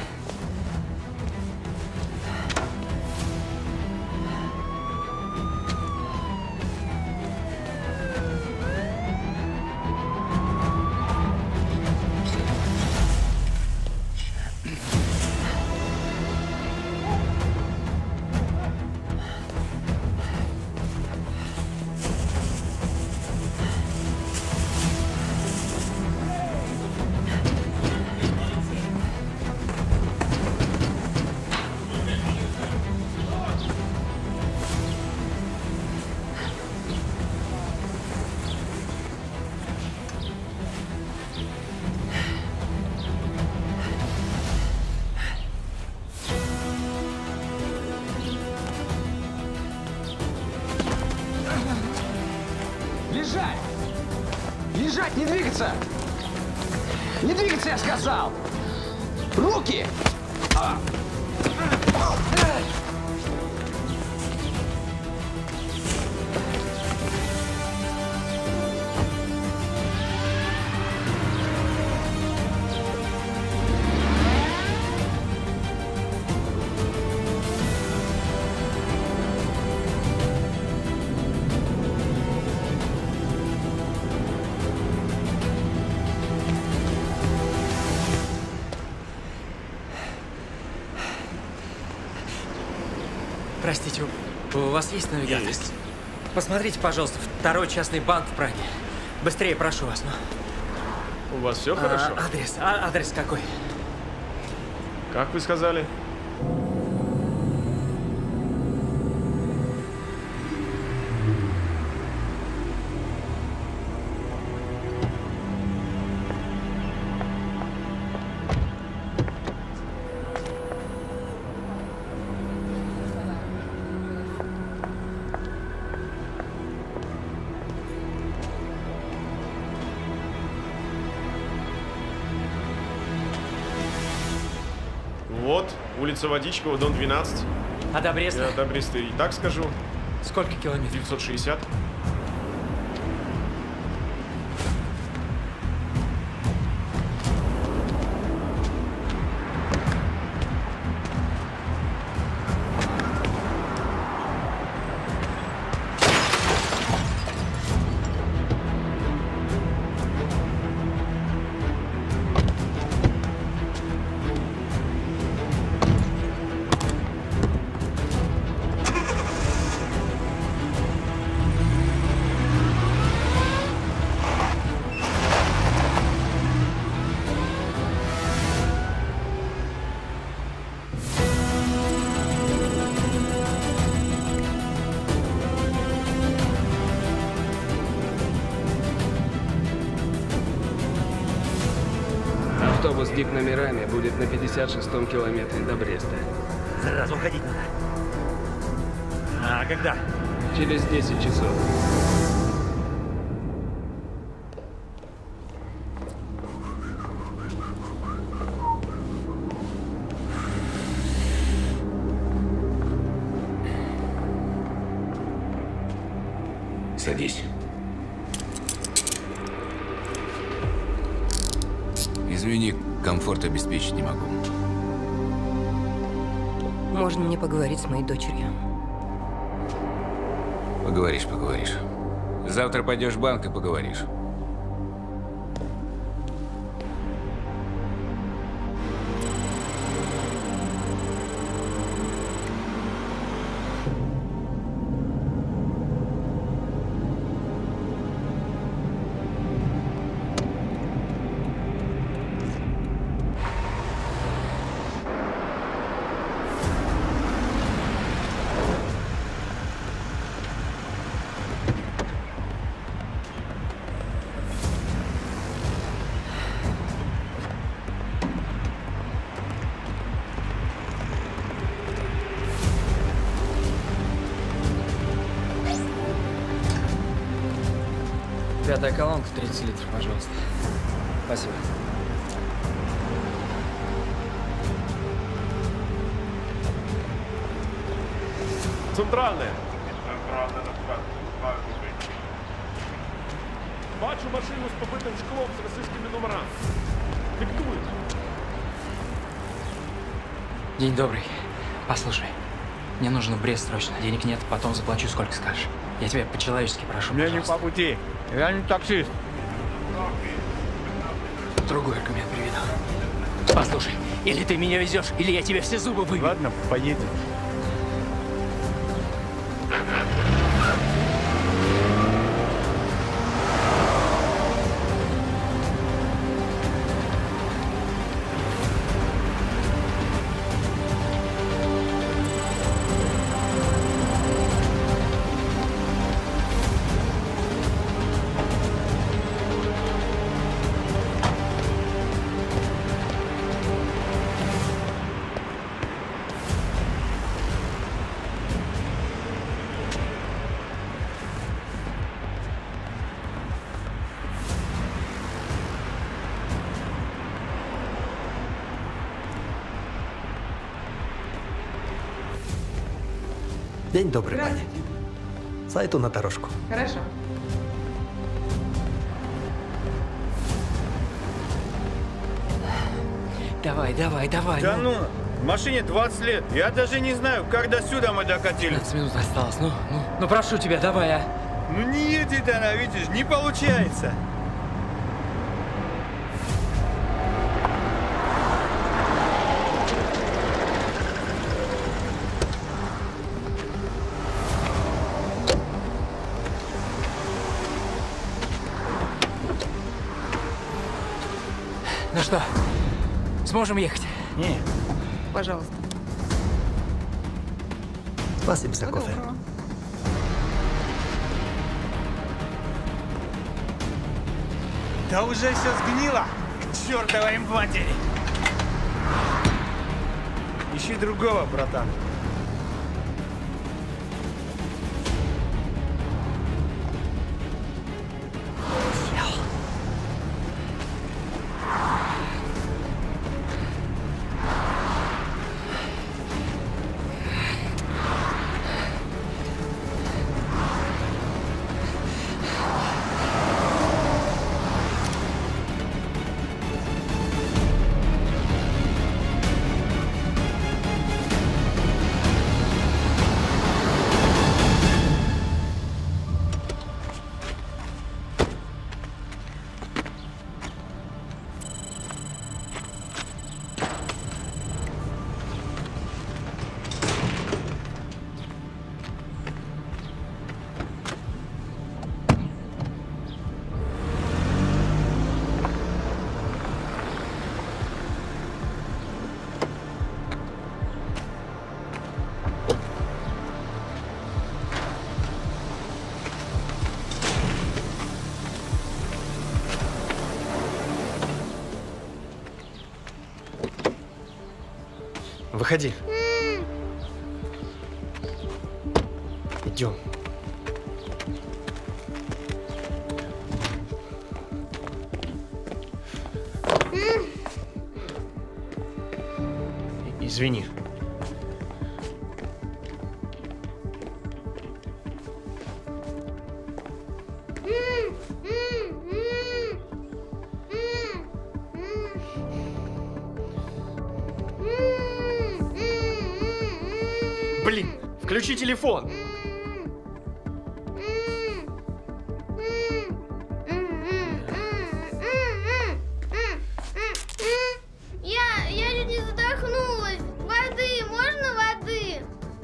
Лежать! Лежать, не двигаться! Не двигаться, я сказал! Руки! Простите, у вас есть навигатор? Есть. Посмотрите, пожалуйста, второй частный банк в Праге. Быстрее, прошу вас, ну. У вас все хорошо? Адрес какой? Как вы сказали? Вот, улица Водичкова, дом 12. А до Бреста? Я до Бреста и так скажу. Сколько километров? 960. Автобус с дип-номерами будет на 56-м километре до Бреста. Сразу уходить надо. А когда? Через 10 часов. Садись. Извини, комфорт обеспечить не могу. Можно мне поговорить с моей дочерью? Поговоришь, поговоришь. Завтра пойдешь в банк и поговоришь. Пятая колонка, 30 литров, пожалуйста. Спасибо. Центральная. Бачу машину с побитым шклом с российскими номерами. Диктует. День добрый. Послушай, мне нужно в Брест срочно. Денег нет, потом заплачу, сколько скажешь. Я тебя по-человечески прошу, Мне пожалуйста. не по пути. Я не таксист. Другой аргумент приведу. Послушай, или ты меня везешь, или я тебе все зубы выбью. Ладно, поедем. День добрый, Ваня. Зайду на дорожку. Хорошо. Давай, давай, давай. Да ну, в машине 20 лет. Я даже не знаю, как до сюда мы докатились. 15 минут осталось. Ну прошу тебя, давай, а. Ну не едет она, видишь, не получается. что, сможем ехать? Не. Пожалуйста. Спасибо за кофе. Да уже все сгнило к чертовой матери. Ищи другого, братан. Выходи. Идем. Извини. Блин, включи телефон. Я чуть не задохнулась. Воды, можно воды?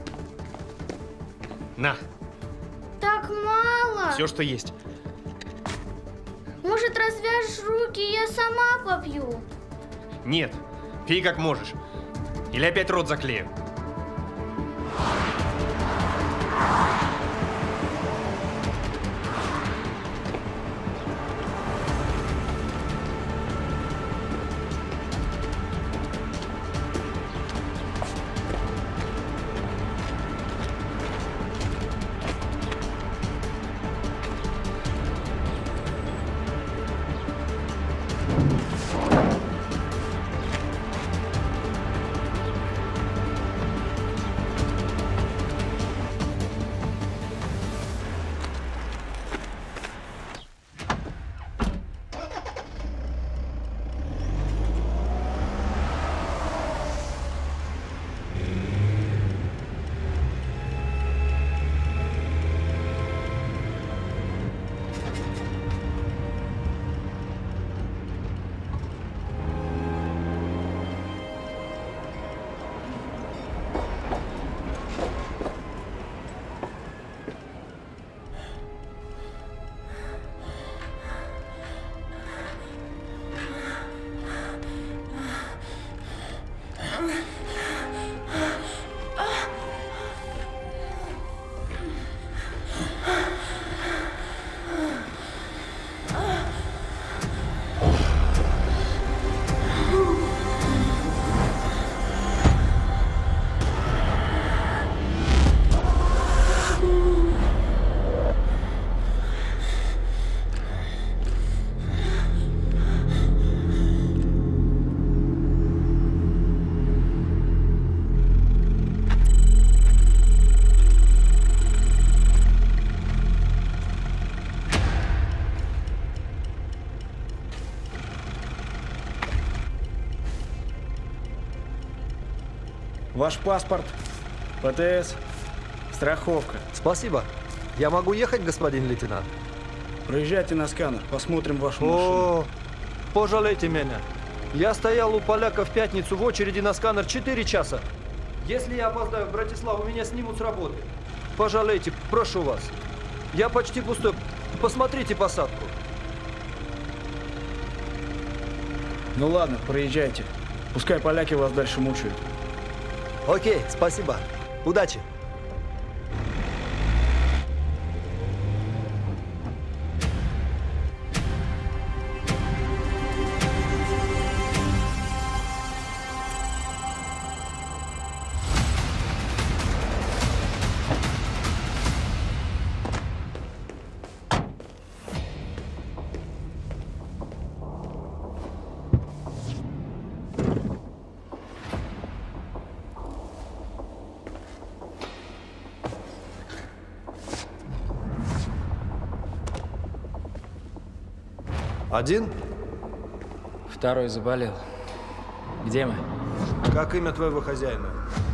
На, Так мало. все, что есть. Может, развяжешь руки, и я сама попью? Нет, пей как можешь. Или опять рот заклею. Ваш паспорт, ПТС, страховка. Спасибо. Я могу ехать, господин лейтенант? Проезжайте на сканер, посмотрим вашу машину. О, пожалейте меня. Я стоял у поляка в пятницу в очереди на сканер 4 часа. Если я опоздаю в Братиславу, меня снимут с работы. Пожалейте, прошу вас. Я почти пустой. Посмотрите посадку. Ну ладно, проезжайте. Пускай поляки вас дальше мучают. Окей, спасибо. Удачи. Один? Второй заболел. Где мы? Как имя твоего хозяина?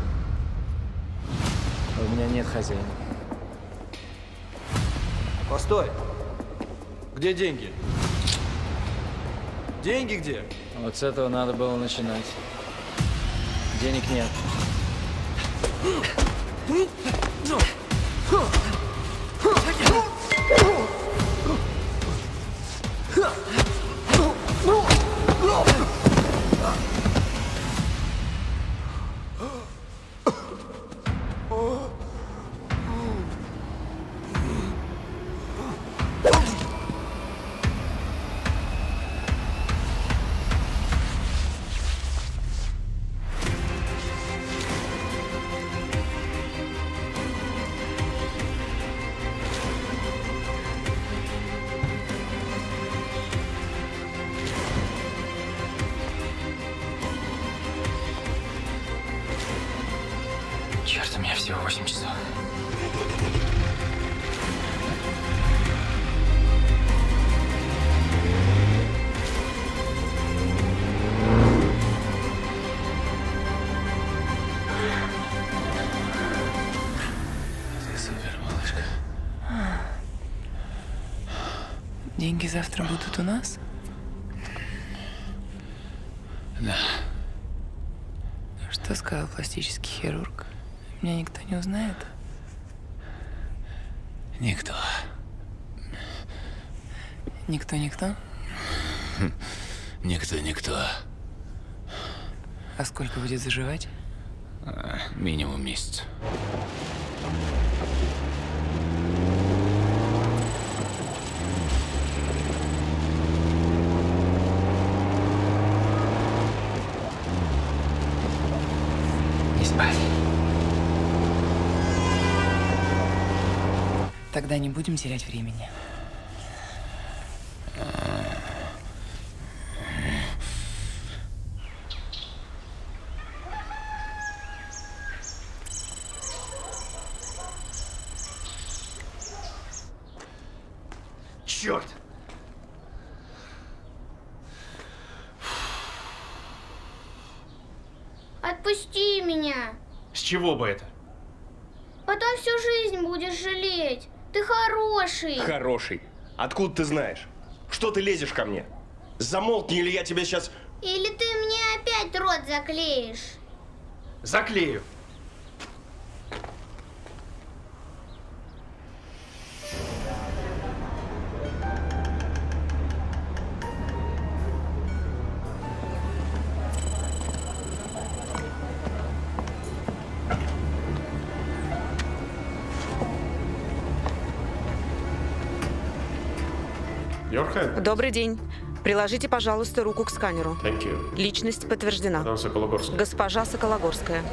У меня нет хозяина. Постой. Где деньги? Деньги где? Вот с этого надо было начинать. Денег нет. Черт, у меня всего 8 часов. Ты супер, малышка. Деньги завтра будут у нас? Да. Что сказал пластический хирург? Меня никто не узнает? Никто. Никто-никто? Никто. А сколько будет заживать? Минимум месяц. Не спать. Тогда не будем терять времени. Черт! Отпусти меня. С чего бы это? Потом всю жизнь будешь жалеть. Ты хороший. Хороший. Откуда ты знаешь? Что ты лезешь ко мне? Замолкни, или я тебя сейчас... Или ты мне опять рот заклеишь? Заклею. Добрый день. Приложите, пожалуйста, руку к сканеру. Личность подтверждена. Госпожа Сокологорская.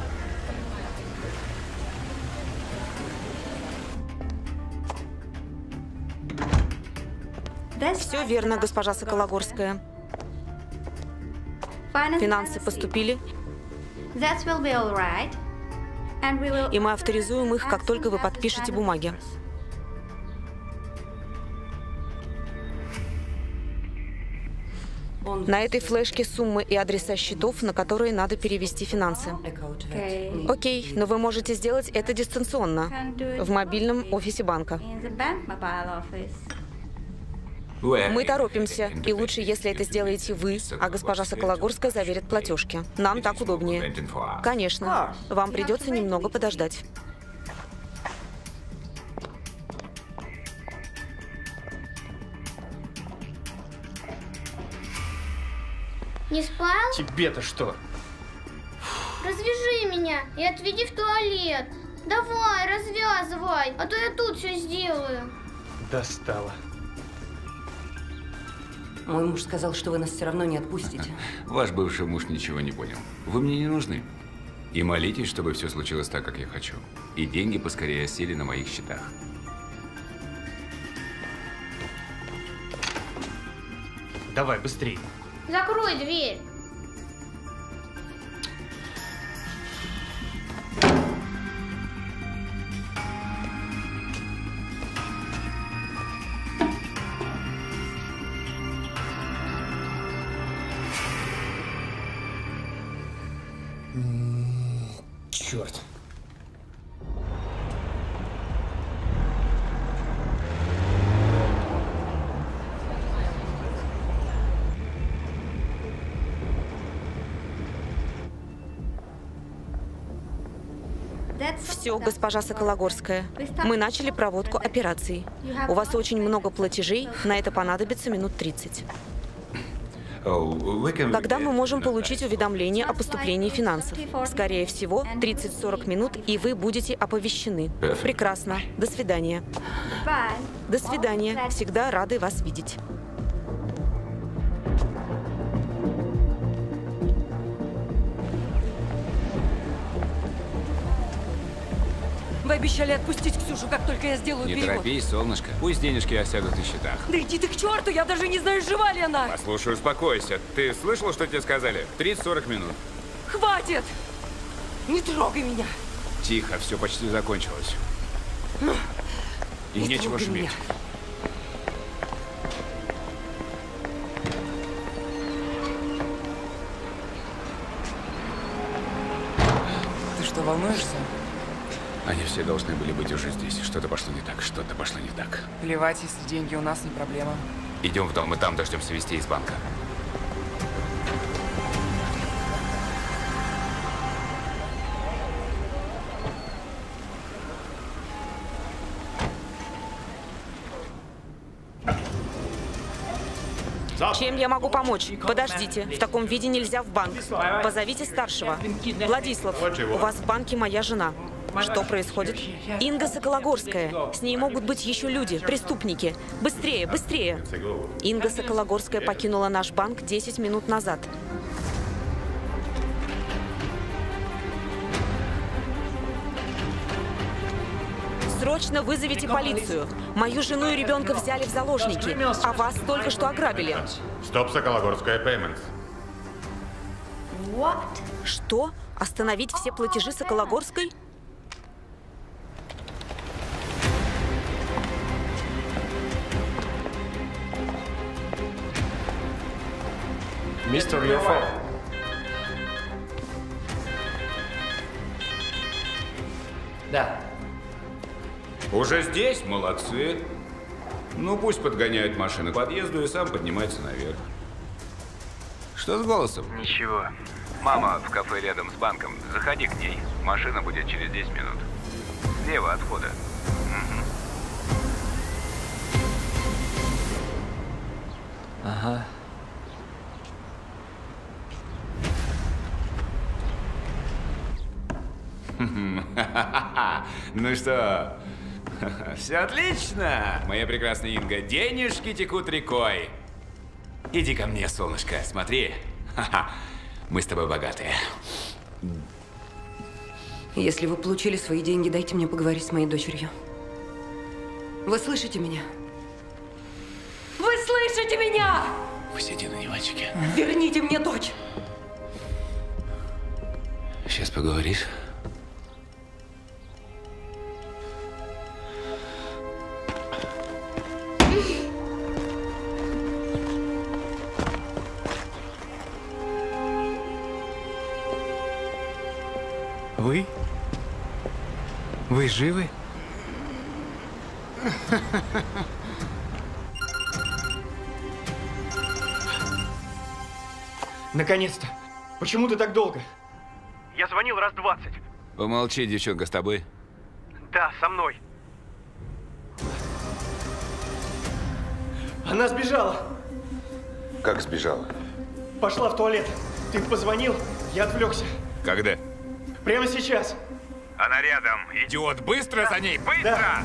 Все верно, госпожа Сокологорская. Финансы поступили, и мы авторизуем их, как только вы подпишете бумаги. На этой флешке суммы и адреса счетов, на которые надо перевести финансы. Окей, но вы можете сделать это дистанционно, в мобильном офисе банка. Мы торопимся, и лучше, если это сделаете вы, а госпожа Сокологорская заверит платежки. Нам так удобнее. Конечно, вам придется немного подождать. Не спал? Тебе-то что? Развяжи меня и отведи в туалет. Давай, развязывай, а то я тут все сделаю. Достала. Мой муж сказал, что вы нас все равно не отпустите. Ваш бывший муж ничего не понял. Вы мне не нужны. И молитесь, чтобы все случилось так, как я хочу. И деньги поскорее осели на моих счетах. Давай, быстрей. Закрой дверь. Черт. Все, госпожа Сокологорская. Мы начали проводку операции. У вас очень много платежей, на это понадобится минут 30. Когда мы можем получить уведомление о поступлении финансов? Скорее всего, 30-40 минут, и вы будете оповещены. Прекрасно. До свидания. До свидания. Всегда рады вас видеть. Вы обещали отпустить Ксюшу, как только я сделаю перевод. Не торопись, солнышко. Пусть денежки осядут на счетах. Да иди ты к черту, я даже не знаю, жива ли она. Послушай, успокойся. Ты слышал, что тебе сказали? 30-40 минут. Хватит! Не трогай меня. Тихо, все почти закончилось. И Не нечего трогай шуметь. меня. Ты что, волнуешься? Они все должны были быть уже здесь. Что-то пошло не так, что-то пошло не так. Плевать, если деньги у нас, не проблема. Идем в дом, и там дождемся вестей из банка. Чем я могу помочь? Подождите, в таком виде нельзя в банк. Позовите старшего. Владислав, у вас в банке моя жена. Что происходит? Инга Сокологорская. С ней могут быть еще люди, преступники. Быстрее, быстрее. Инга Сокологорская покинула наш банк 10 минут назад. Срочно вызовите полицию. Мою жену и ребенка взяли в заложники, а вас только что ограбили. Стоп, Сокологорская Payments. Что? Остановить все платежи Сокологорской? Мистер Йофо. Да. Уже здесь? Молодцы. Ну, пусть подгоняют машины к подъезду и сам поднимается наверх. Что с голосом? Ничего. Мама в кафе рядом с банком. Заходи к ней. Машина будет через 10 минут. Слева от входа. Ага. Ну что, все отлично, моя прекрасная Инга. Денежки текут рекой. Иди ко мне, солнышко, смотри. Мы с тобой богатые. Если вы получили свои деньги, дайте мне поговорить с моей дочерью. Вы слышите меня? Вы слышите меня? Посиди на диванчике. Верните мне дочь. Сейчас поговоришь. Вы живы? Наконец-то! Почему ты так долго? Я звонил раз 20. Помолчи, девчонка, с тобой. Да, со мной. Она сбежала. Как сбежала? пошла в туалет. Ты позвонил, я отвлекся. Когда? Прямо сейчас. Она рядом. Идиот, быстро за ней, быстро! Да.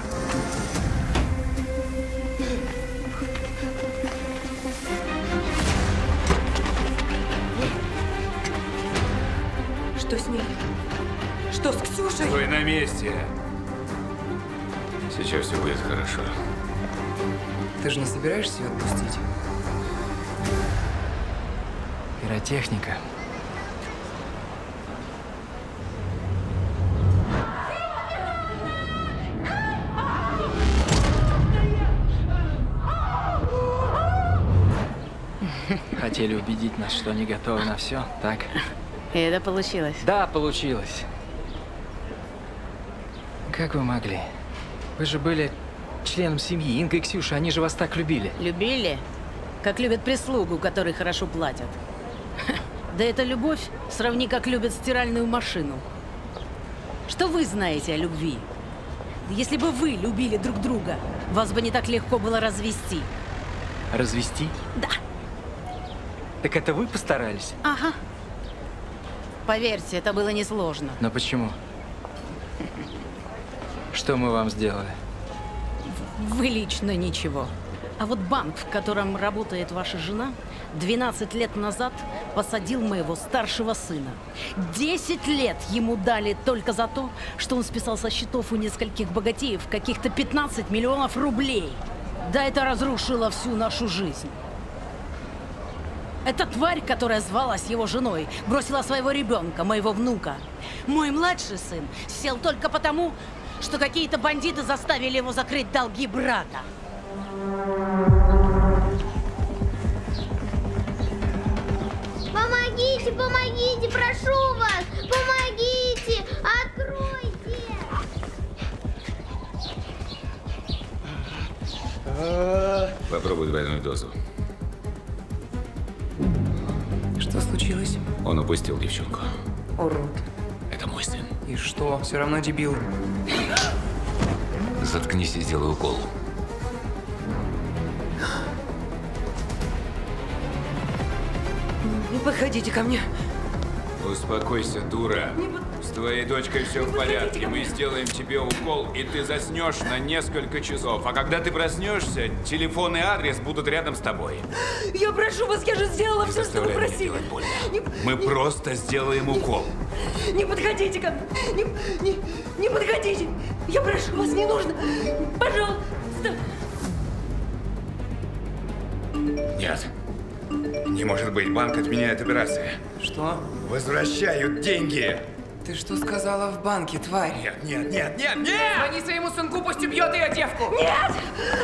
Что с ней? Что с Ксюшей? Стой на месте. Сейчас все будет хорошо. Ты же не собираешься ее отпустить? Пиротехника. Хотели убедить нас, что они готовы на все, так? И это получилось? Да, получилось. Как вы могли? Вы же были членом семьи. Инга и Ксюша, они же вас так любили. Любили? Как любят прислугу, которой хорошо платят. Да эта любовь сравни, как любят стиральную машину. Что вы знаете о любви? Если бы вы любили друг друга, вас бы не так легко было развести. Развести? Да. Так это вы постарались? Ага. Поверьте, это было несложно. Но почему? Что мы вам сделали? Вы лично ничего. А вот банк, в котором работает ваша жена, 12 лет назад посадил моего старшего сына. 10 лет ему дали только за то, что он списал со счетов у нескольких богатеев каких-то 15 миллионов рублей. Да это разрушило всю нашу жизнь. Эта тварь, которая звалась его женой, бросила своего ребенка, моего внука. Мой младший сын сел только потому, что какие-то бандиты заставили его закрыть долги брата. Помогите, помогите, прошу вас! Помогите! Откройте! Попробуй двойную дозу. Что случилось? Он упустил девчонку. Урод. Это мой сын. И что? Все равно дебил. Заткнись и сделай укол. Не подходите ко мне. Успокойся, дура. С твоей дочкой все в порядке. Мы сделаем тебе укол, и ты заснешь на несколько часов. А когда ты проснешься, телефон и адрес будут рядом с тобой. Я прошу вас, я же сделала все, что вы просили. Мы просто сделаем укол. Не подходите ко мне. Не подходите. Я прошу вас, не нужно. Пожалуйста. Нет. Не может быть, банк отменяет операции. Что? Возвращают деньги. Ты что сказала в банке, тварь? Нет, нет, нет, нет, нет! Звони своему сынку, пусть убьет ее девку! Нет!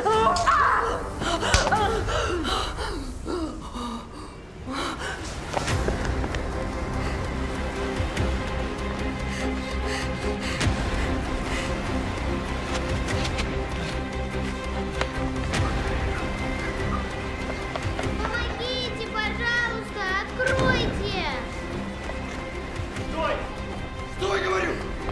Помогите, пожалуйста, откройте! Стой! Стой, говорю!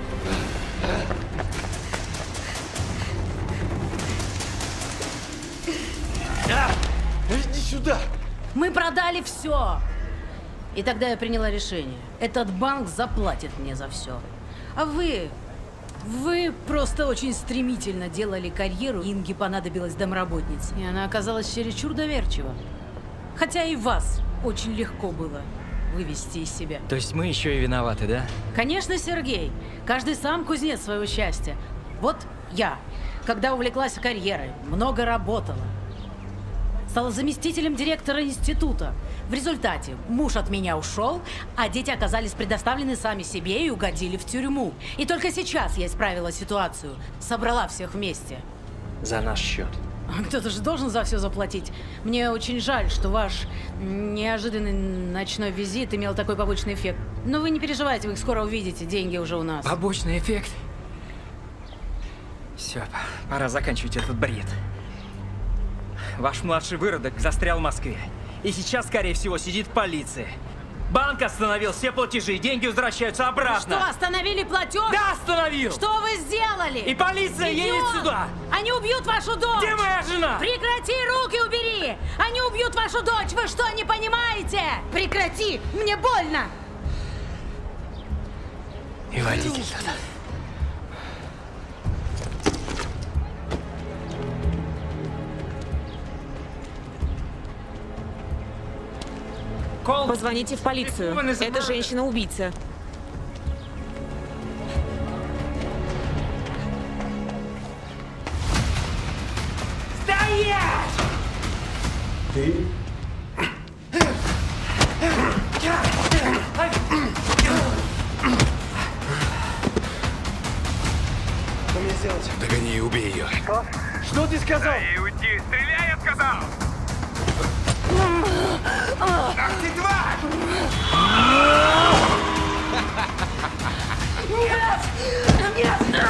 Иди сюда! Мы продали все. И тогда я приняла решение. Этот банк заплатит мне за все. А вы просто очень стремительно делали карьеру. Инге понадобилась домработница. И она оказалась чересчур доверчива. Хотя и вас очень легко было вывести из себя. То есть мы еще и виноваты, да? Конечно, Сергей. Каждый сам кузнец своего счастья. Вот я, когда увлеклась карьерой, много работала. Стала заместителем директора института. В результате муж от меня ушел, а дети оказались предоставлены сами себе и угодили в тюрьму. И только сейчас я исправила ситуацию. Собрала всех вместе. За наш счет. Кто-то же должен за все заплатить. Мне очень жаль, что ваш неожиданный ночной визит имел такой побочный эффект. Но вы не переживайте, вы их скоро увидите, деньги уже у нас. Побочный эффект? Все, пора заканчивать этот бред. Ваш младший выродок застрял в Москве. И сейчас, скорее всего, сидит в полиции. Банк остановил все платежи, деньги возвращаются обратно. Что, остановили платеж? Да, остановил! Что вы сделали? И полиция едет сюда! Они убьют вашу дочь! Где моя жена? Прекрати, руки убери! Прекрати! Они убьют вашу дочь! Вы что, не понимаете? Прекрати! Мне больно! И водитель туда. Позвоните в полицию. Это женщина-убийца. Стоять! Ты? Что мне сделать? Догони и убей ее. Что? Что ты сказал? Дай уйти! Стреляй, я сказал! Ах ты тварь! Нет! Нет!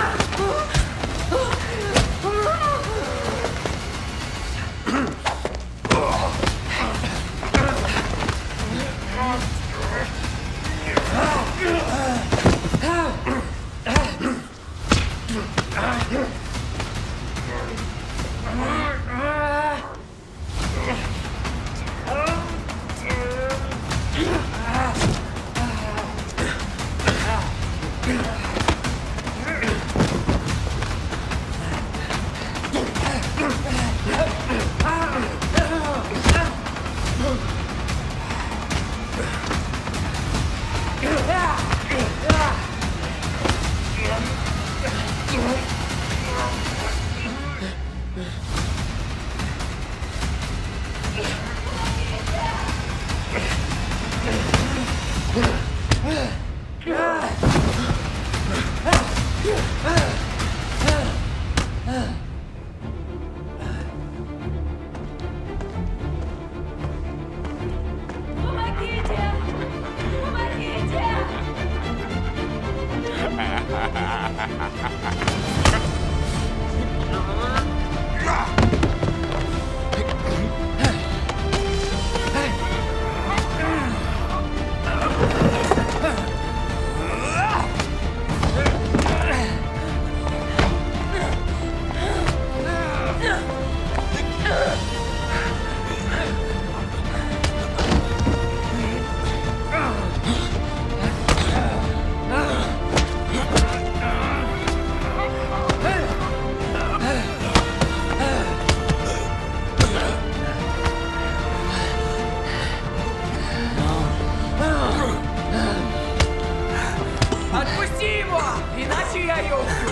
Отпусти его! Иначе я ее убью!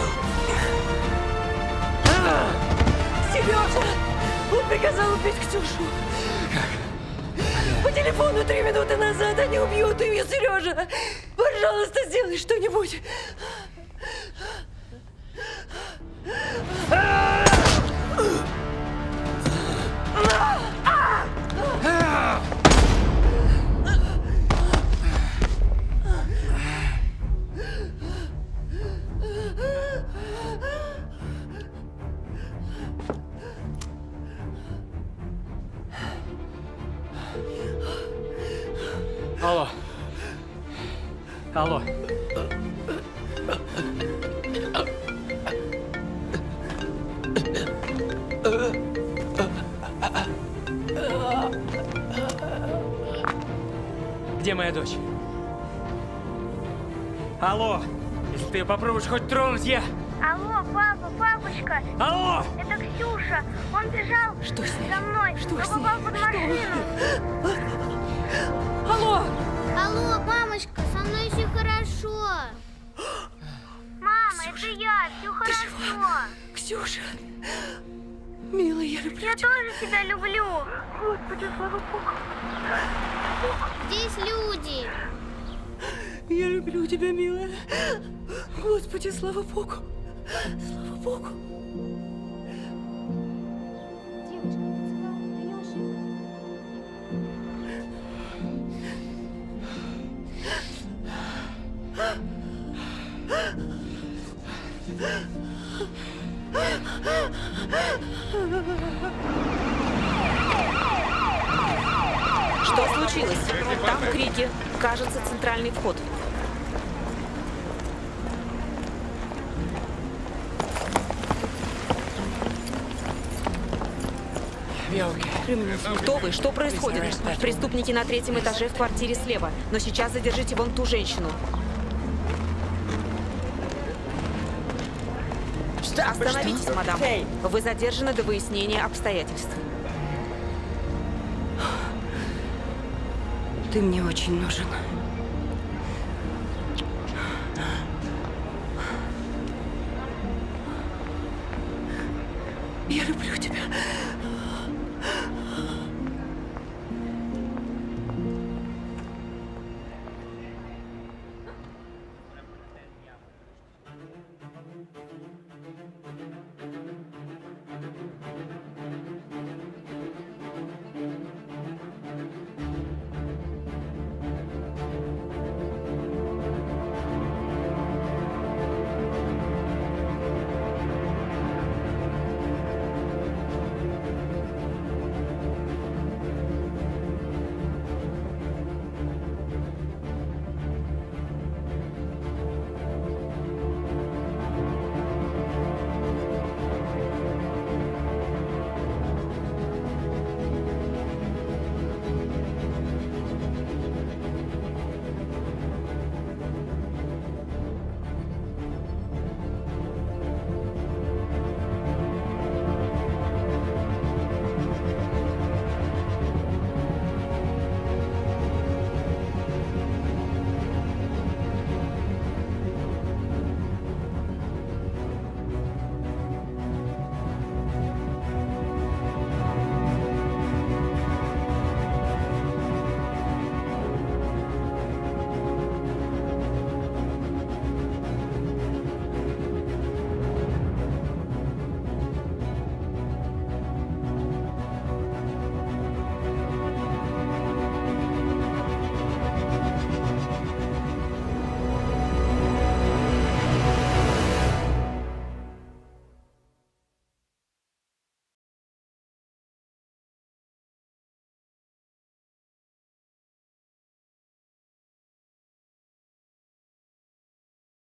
Сережа! Он приказал убить Ксюшу! По телефону 3 минуты назад они убьют ее, Сережа! Пожалуйста, сделай что-нибудь! Алло. Алло. Где моя дочь? Алло. Если ты попробуешь хоть тронуть, я... Алло, папа, папочка. Алло! Это Ксюша. Он бежал за мной, но попал под машину. Алло! Алло, мамочка, со мной все хорошо. Мама, это я, все хорошо. Ксюша, милая, я люблю тебя. Я тоже тебя люблю. Господи, слава Богу. Здесь люди. Я люблю тебя, милая. Господи, слава Богу. Слава Богу. Что случилось? Там крики. Кажется, центральный вход. Кто вы? Что происходит? Преступники на 3-м этаже в квартире слева. Но сейчас задержите вон ту женщину. Остановитесь, мадам. Вы задержаны до выяснения обстоятельств. Ты мне очень нужен. Я люблю тебя.